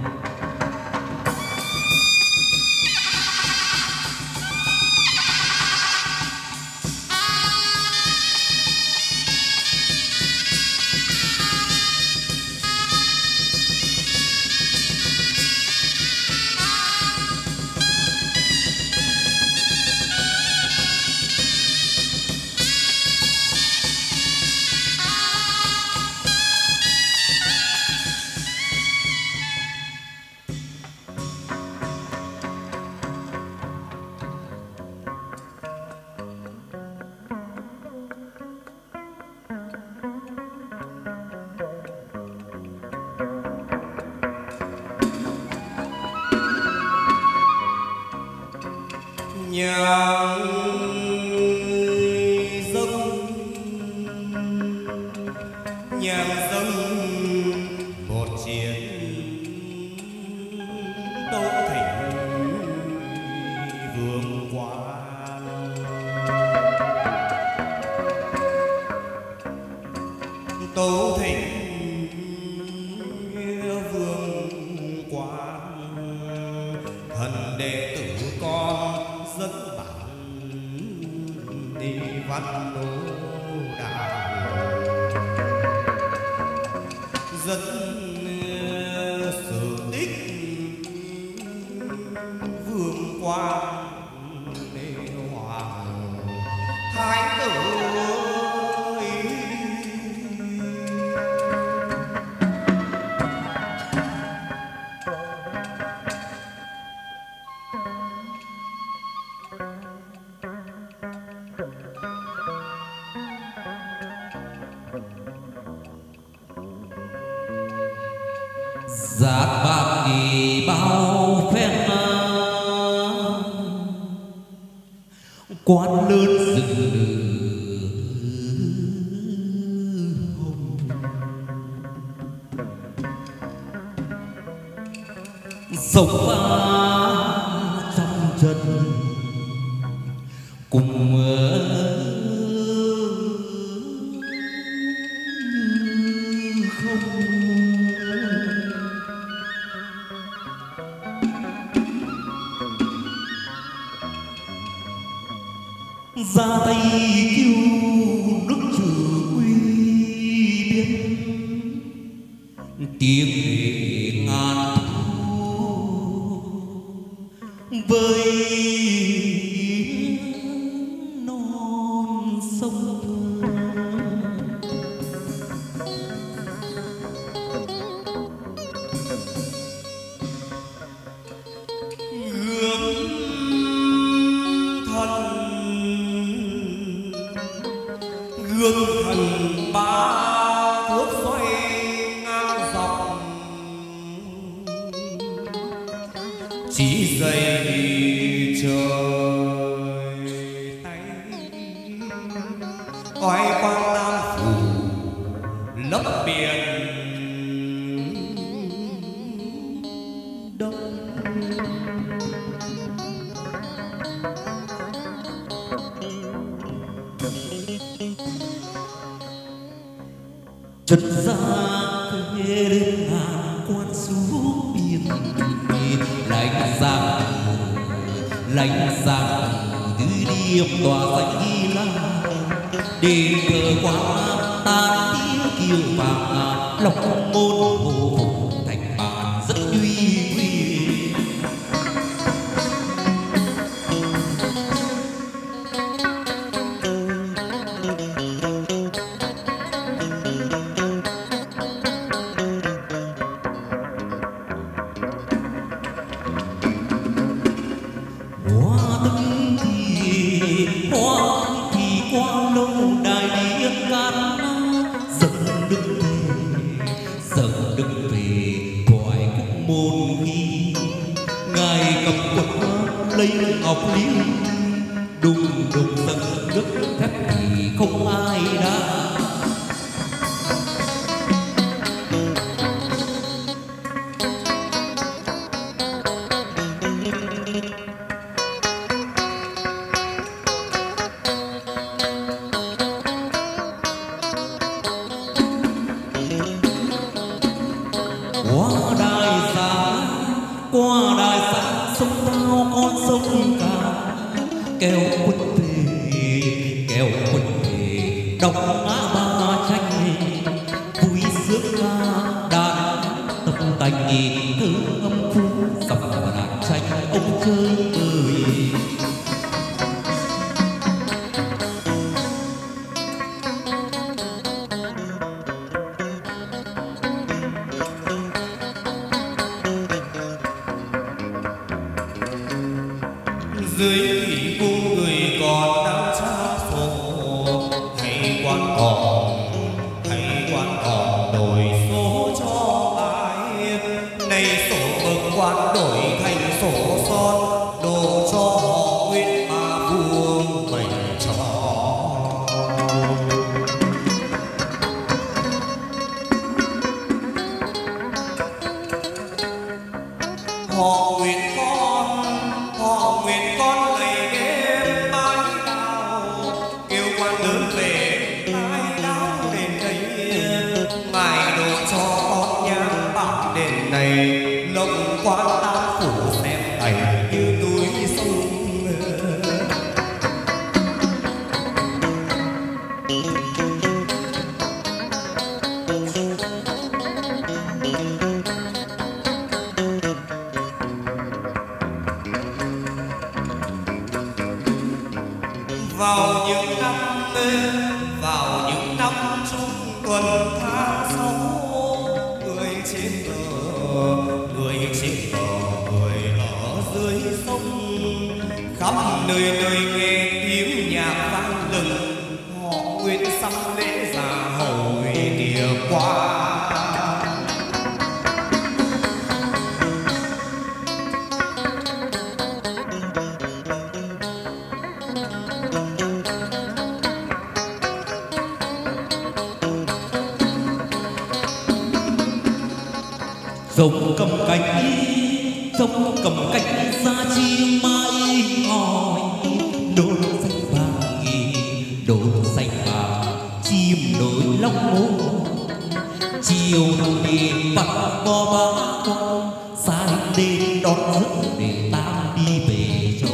Nhang dâng nhang dâng một chiến tấu thỉnh vương quan. Tấu thỉnh vương quan thần đệ tử con dẫn bản đi văn đô đảo dẫn sự tích vương quan đế hoàng thái tử. Giác bạc kỳ bao phen quan lớn dựng sống pha trong chân cùng mưa như không. Ra tay kêu nước trừ quy biên tiếng để ngàn thu với non sông gương thần gương thần ba thước xoay ngang dọc chỉ dày trời tay coi quang nam phủ lấp biển đông. chân ra kê lên ngàn quan xuống biển lãnh giang lãnh giang tứ điệp tỏa danh ghi la đền thờ quán tan tiếng kiều vàng lòng môn hồ thành bàn rất uy quyền. Lấy ngọc liên đùng đùng dần nước thép thì không ai đã. Qua đài xa qua đài xa sông Thao con sông cả kéo quân về kéo quân về đọc ngã ba tranh vui sướng ca đàn tập tành thơ âm phú dọc đàn tranh ông chơi ơi. Dưới thủy cung người còn đang xa xô hay quan còn hay quan còn đổi số cho ai nay sổ bậc quan đổi thành sổ son đồ cho họ nguyên ma vuông bày trò. Họ nguyện con họ nguyện con lầy đêm mái đào kêu quan lớn về mái đào đền đây ngài đồ cho con nhang bạc đền này lộng quan tam phủ xem ảnh như núi sông. Vào những năm vào những năm trung tuần tháng sáu người trên bờ người trên bờ người ở dưới sông khắp nơi nơi nghe tiếng nhạc vang lừng họ nguyện sắm lễ già hồi địa qua. rồng cầm cánh sông cầm cánh xa chi mãi ngòi đôi xanh vàng nghi đôi xanh vàng chim nổi long môn chiều đi bắt bò ba con sai đêm đón rước để ta đi về chỗ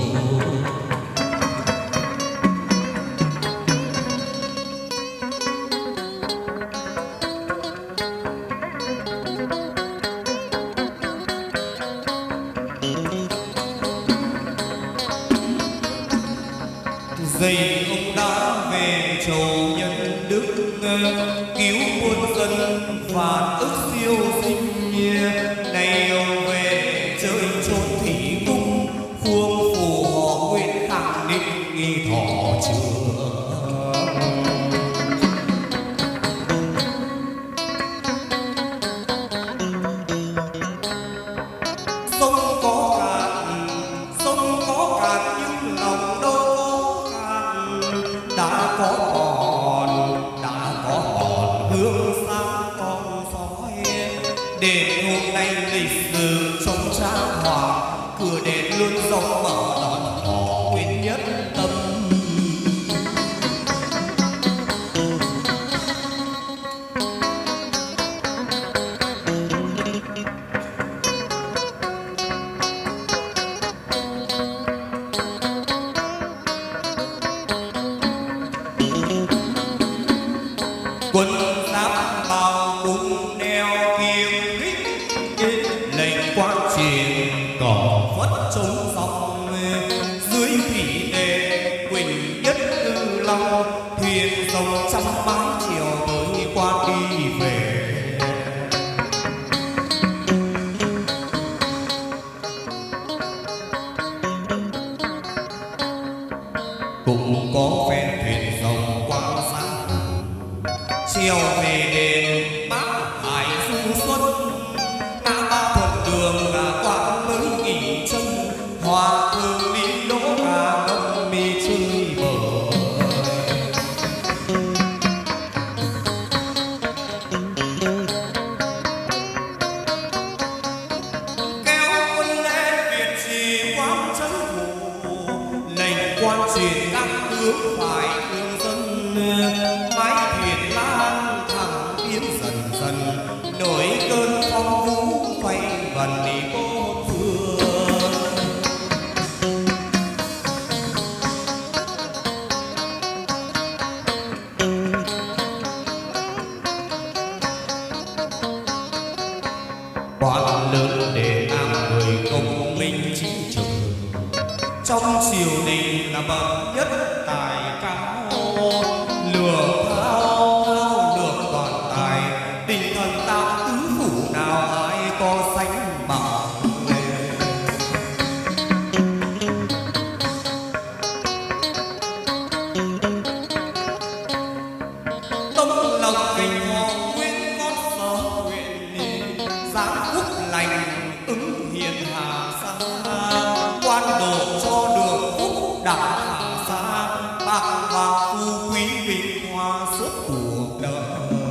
dày ông đã về chầu nhân đức cứu muôn dân phản ức siêu sinh nay ông về chơi trốn thị cung khuông phủ họ nguyện khẳng định nghi thọ chưa sông có cạn sông có cạn nhưng lòng đâu đã có còn đã có còn hương sang con sói đền hôm nay lịch sử trong trang hoàng cửa đền luôn rộng mở đón họ nguyện nhất tâm quân giáp vào cung đeo kiếm kích lệnh quan triền cỏ phất chống dòng dưới thủy đề quỳnh nhất ư long thuyền rồng trăm mái chiều với quan đi về cũng có phen thuyền rồng qua sáng chiều về đền bác hải du xuân ngã ba thuận đường là quán mới nghỉ chân hòa thường đi đỗ gà ngâm mi chơi bờ kéo quân lên việt trì quán trấn thủ lệnh quan truyền các tướng phải thương dân mái thuyền lan thẳng tiến dần dần nổi cơn phong vũ quay vần đi vô phương quan lớn để nam người công minh chính trực trong triều đình là bậc nhất tài cao lừa thao thao được toàn tài tinh thần tam tứ phủ nào ai có sánh bằng tông lòng kinh họ nguyên con sở nguyện giáng quốc lành ứng hiền hà sa quan độ cho được phúc đẳng hà sa bạc vàng phú quý vinh hoa suốt cuộc đời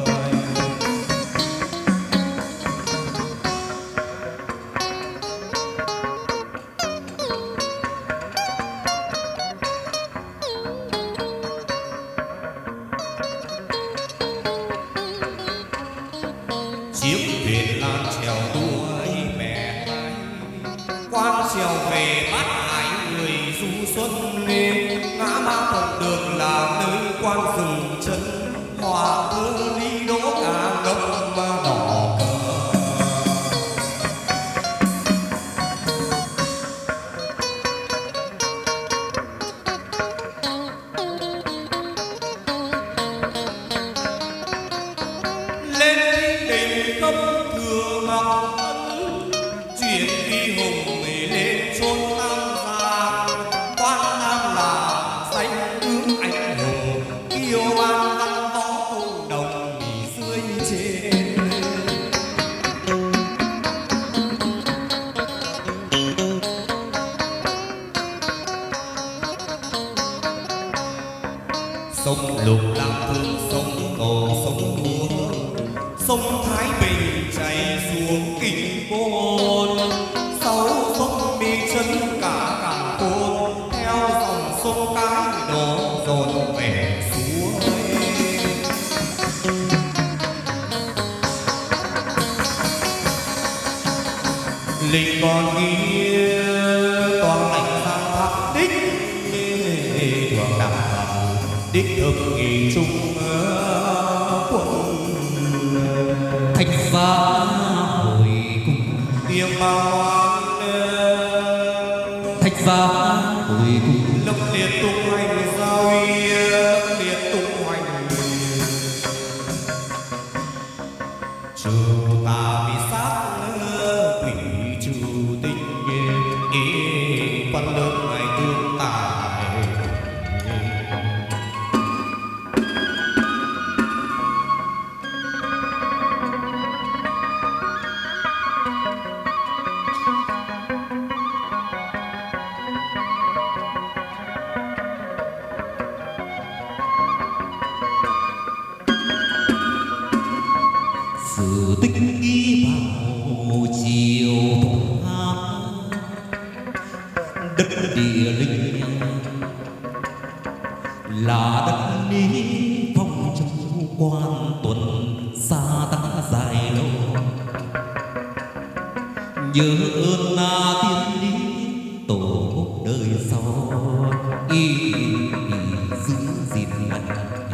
chiếc thuyền lan chèo đuôi mẹ hai quan chèo về bắt hải người du xuân ngã ba thuận đường là nơi quan dừng chân hòa hương đi đỗ cả ngâm đỏ cờ lên đình cấp thừa ngọc ân chuyển phi hùng lên chốn tam gia quan nam là danh tướng anh hùng yêu ban văn võ công đồng bị dưới trên sông lục làm thương sông cầu sông đua sông Thái Bình chảy xuống kinh Linh con kia toàn lạnh sang tháp đích thường đẳng thần đích thực nghị trung quân Thạch phá hồi cung tiếng bao Thạch phá hồi cung lộc liệt tung hoành giao liệt tung hoành trừ ta bị sát quỷ trừ tinh ý quan lớn ngày tương tài sự tích ghi vào chiều thăm đất địa linh là đất ní phong trong quan tuần xa ta dài lâu nhớ ơn na tiên lý tổ quốc đời sau y giữ gìn lại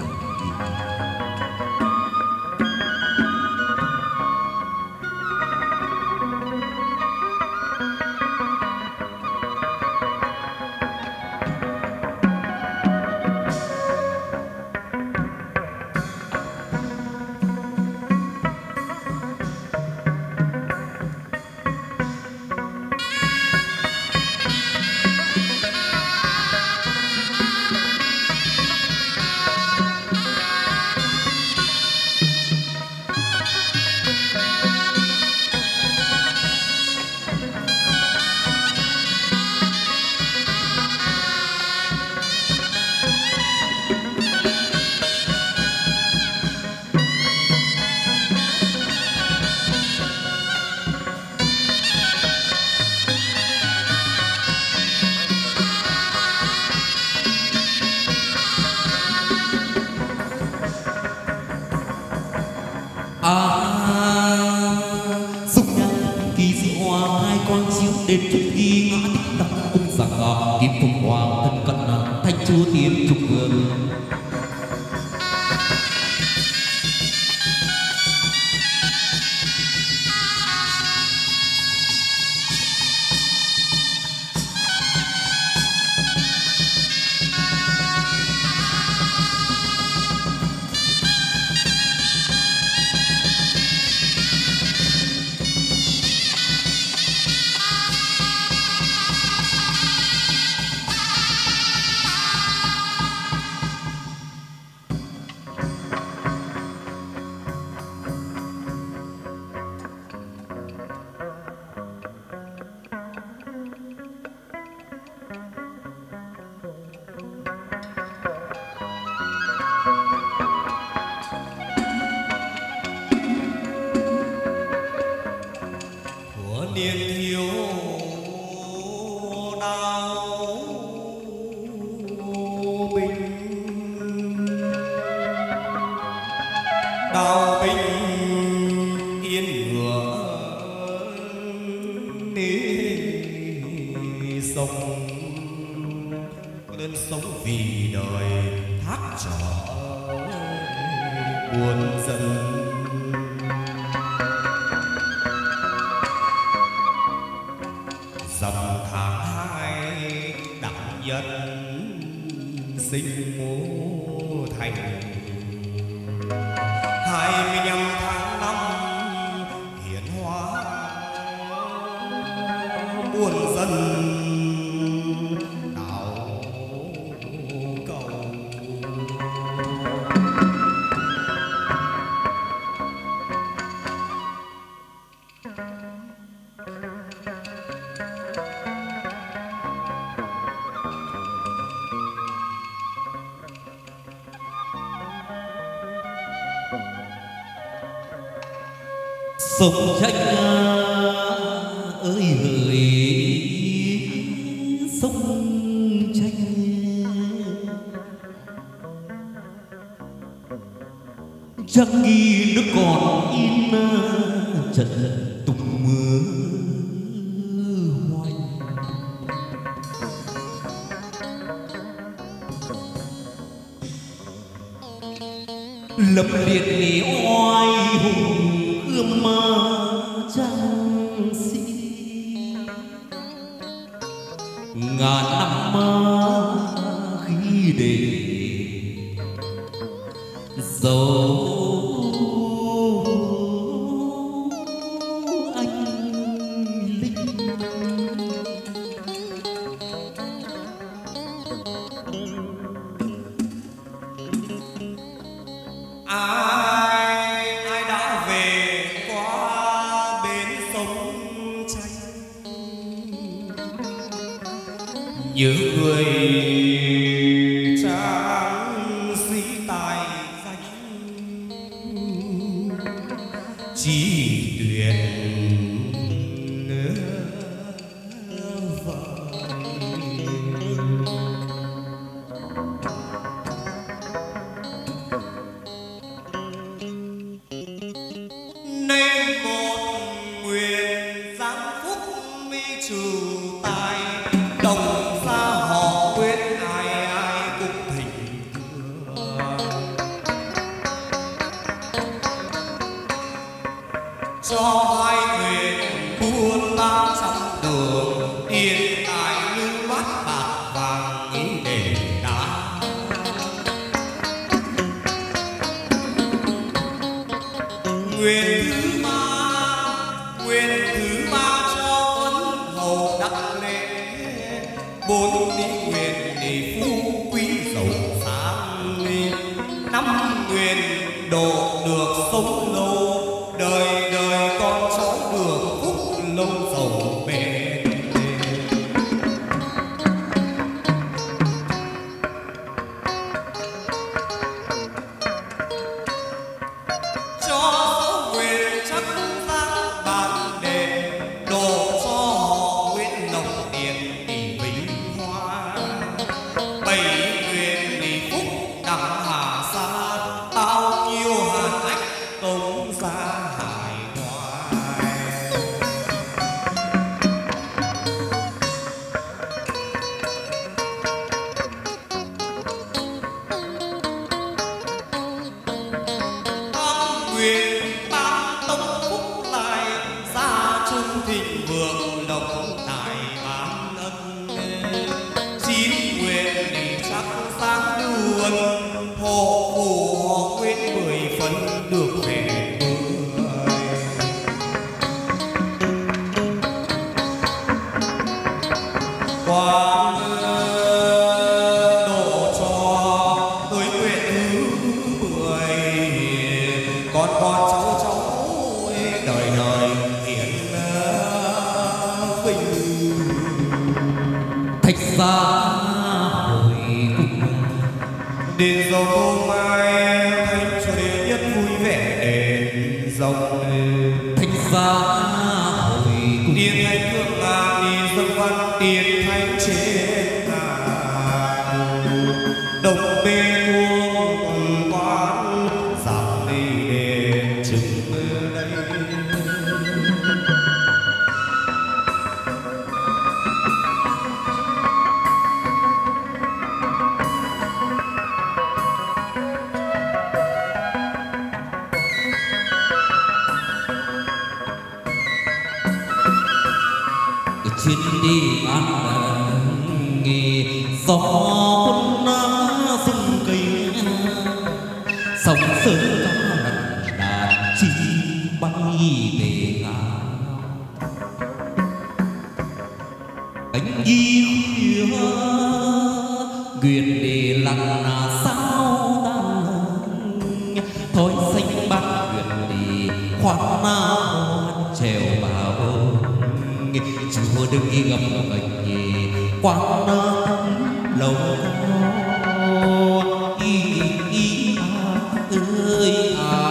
đến chút ghi ngã tích tắc cung giặc kim phong hoàng thân cận thanh chúa tiến trục vương sông tranh ơi hỡi sông tranh chắc ghi nước còn in trận tùng mưa lập liệt nghĩa oai hùng ươm mơ trang sĩ ngàn năm mơ khi để dấu anh linh. ai ai đã về qua bến sông tranh nhớ người trang sĩ tài danh chỉ tuyển nên một nguyện giáng phúc mi trừ tài đồng gia họ quyết ai ai cũng thịnh vượng cho hai nguyện buôn ba trăm đường tiền tài lưu bát bạc vàng nghĩ để đá nguyện thứ ba nguyện thứ ba cho tuấn hầu đắc lễ bốn lý nguyện để phú quý giàu sang năm nguyện độ được sống lâu đời đời con cháu được phúc lâu giàu bền cho số nguyện chắc vang bàn đề độ cho họ nguyện lộc tiền tỷ vinh hoa bảy nguyện đi phúc đẳng hà sa bao nhiêu hàn ách công gia hải ngoại con nguyện ban tông phúc lại gia trung thịnh vượng lộc tài bán ân chín nguyện để chắc sáng luôn hộ phủ họ quyết mười phần được về quán độ cho tới nguyện thứ mười con con cháu cháu đời đời hiển vinh thạch gia hồi cùng đền dòng hôm mai thanh cho đệ nhất vui vẻ đền dòng thạch gia hồi cùng tiền thanh thượng ngàn đi dân văn tiền thanh trên ngàn đồng bê vuông quán giảm đi đền chừng đây chuyến đi ăn nghề gió quân rung cây sóng sớm cá lần đàn chim bay về ngao cánh đi khuya nguyện để lặng sao tan thói xanh bát nguyện để khoan nào trèo vào chúa đừng ghi ngập ngành gì quán lâu y y a ơi a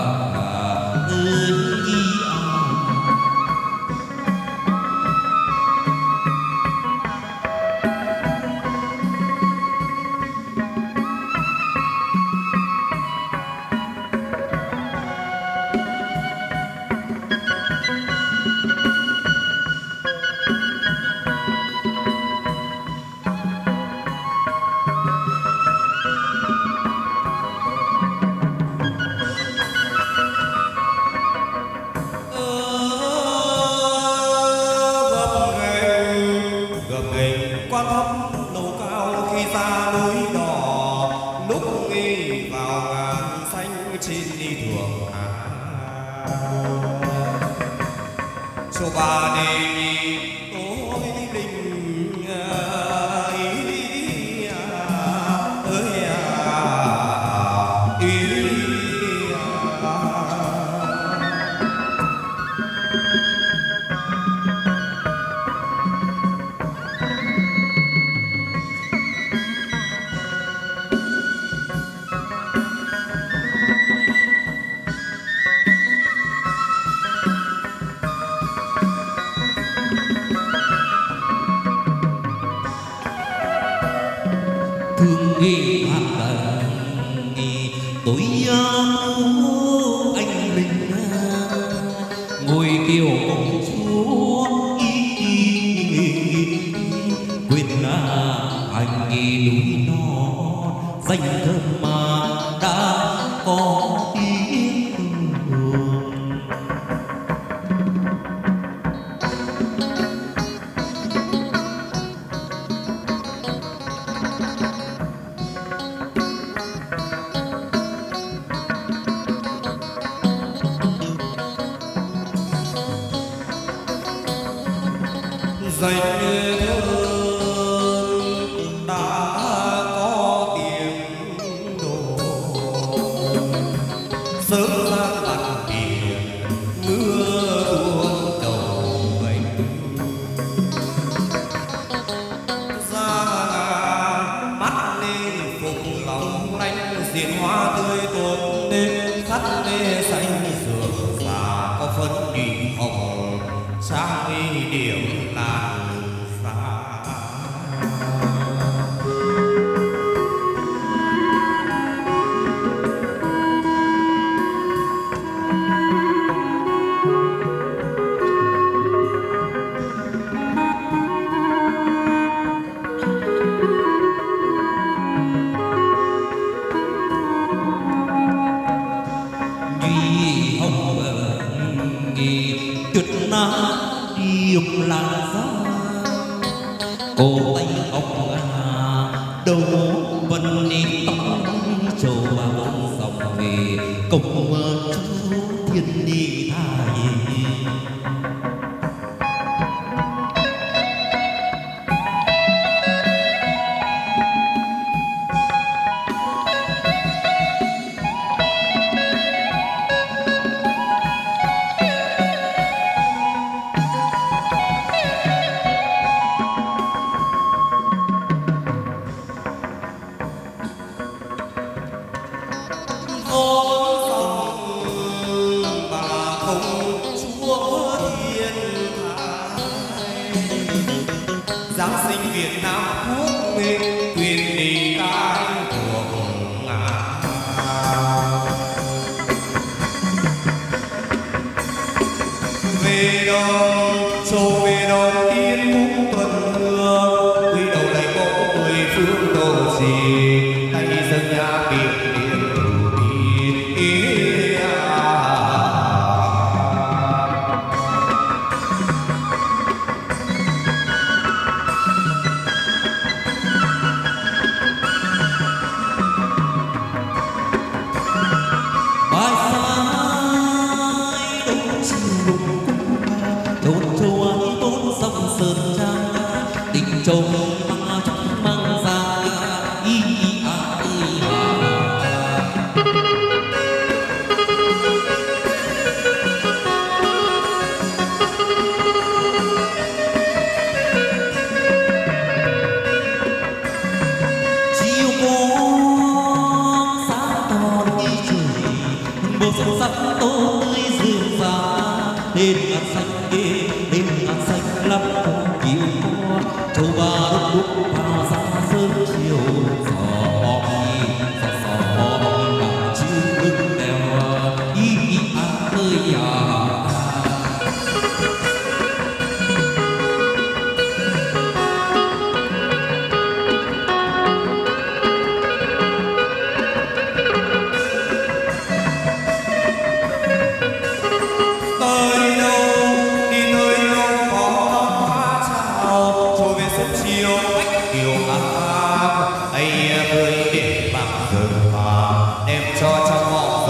ơi y a trên đi thường cho bà đề nghị tôi linh ơi ơi thương nghe hát đàn nghe tôi nhớ anh linh ngồi kiều công chúa quên là anh nghe núi non danh thơm mà đã có tiếng hồn. Danh thơm đã có tiếng đồn sớm ra mặt biển mưa tuôn đầu vành ra mắt lên phục lòng lanh diện hoa tươi tốt nên khắt lê xanh sườn già có phấn đi hồng trang y điểm làn xa duy hồng nghề tuyệt na điệp làn da cô tay ngọc ngà đầu vân đi tóc châu ba bốn dòng về công chúa thiên đi thái. Giáng sinh Việt Nam quốc minh quyền đi cái thuộc ngà về đâu châu về đâu tiên cũng tuần hương quy đầu lại có mười phương đồ gì tay dân nhà biển điện sơn trang tình châu mang trong mang ra y a y chiều có sáng to đi trời bầu sông sắc tô tươi rừng già đêm ngàn xanh kia đêm ngàn xanh lắm chiều qua châu ba đất đúc vào ra sớm chiều gió đi gió gió làm chiều lưng đèo y a ơi à.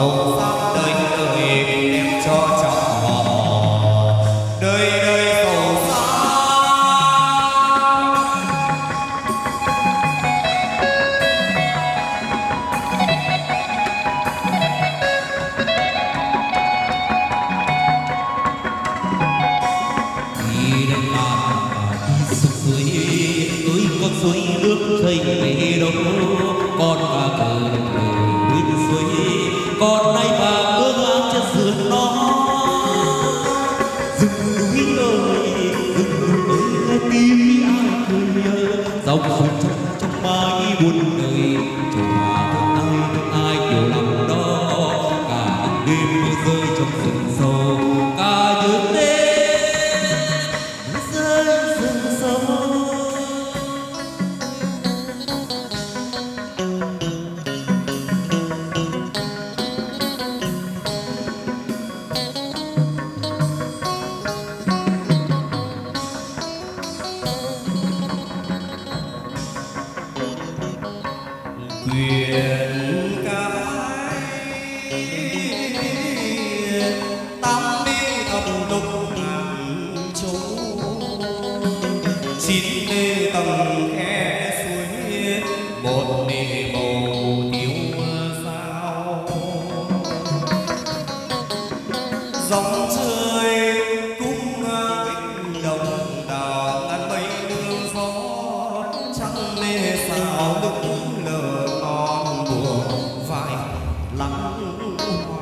giàu sang đời đời đem cho chồng họ đời đời giàu sang. Đi đây là đi sông suối, ơi con suối nước chảy về đâu, con bà cờ bên suối, con nay bà bước ngang trên sườn nó. Rừng núi ơi, rừng núi ơi, nghe tim ai cười, dòng sông trong trong mái buồn đời, chiều hòa thương ai thương ai kiểu lòng đó, cả đêm mưa rơi trong rừng sâu, cả những đêm mưa rơi rừng sâu. Quyền cái tám đi thầm đục chỗ chín đi tầm khe suối một đi bầu thiếu sao dòng chơi cũng cánh đồng đào ngàn mây đường gió trăng mê sao lúc lờ con buồn phải lắng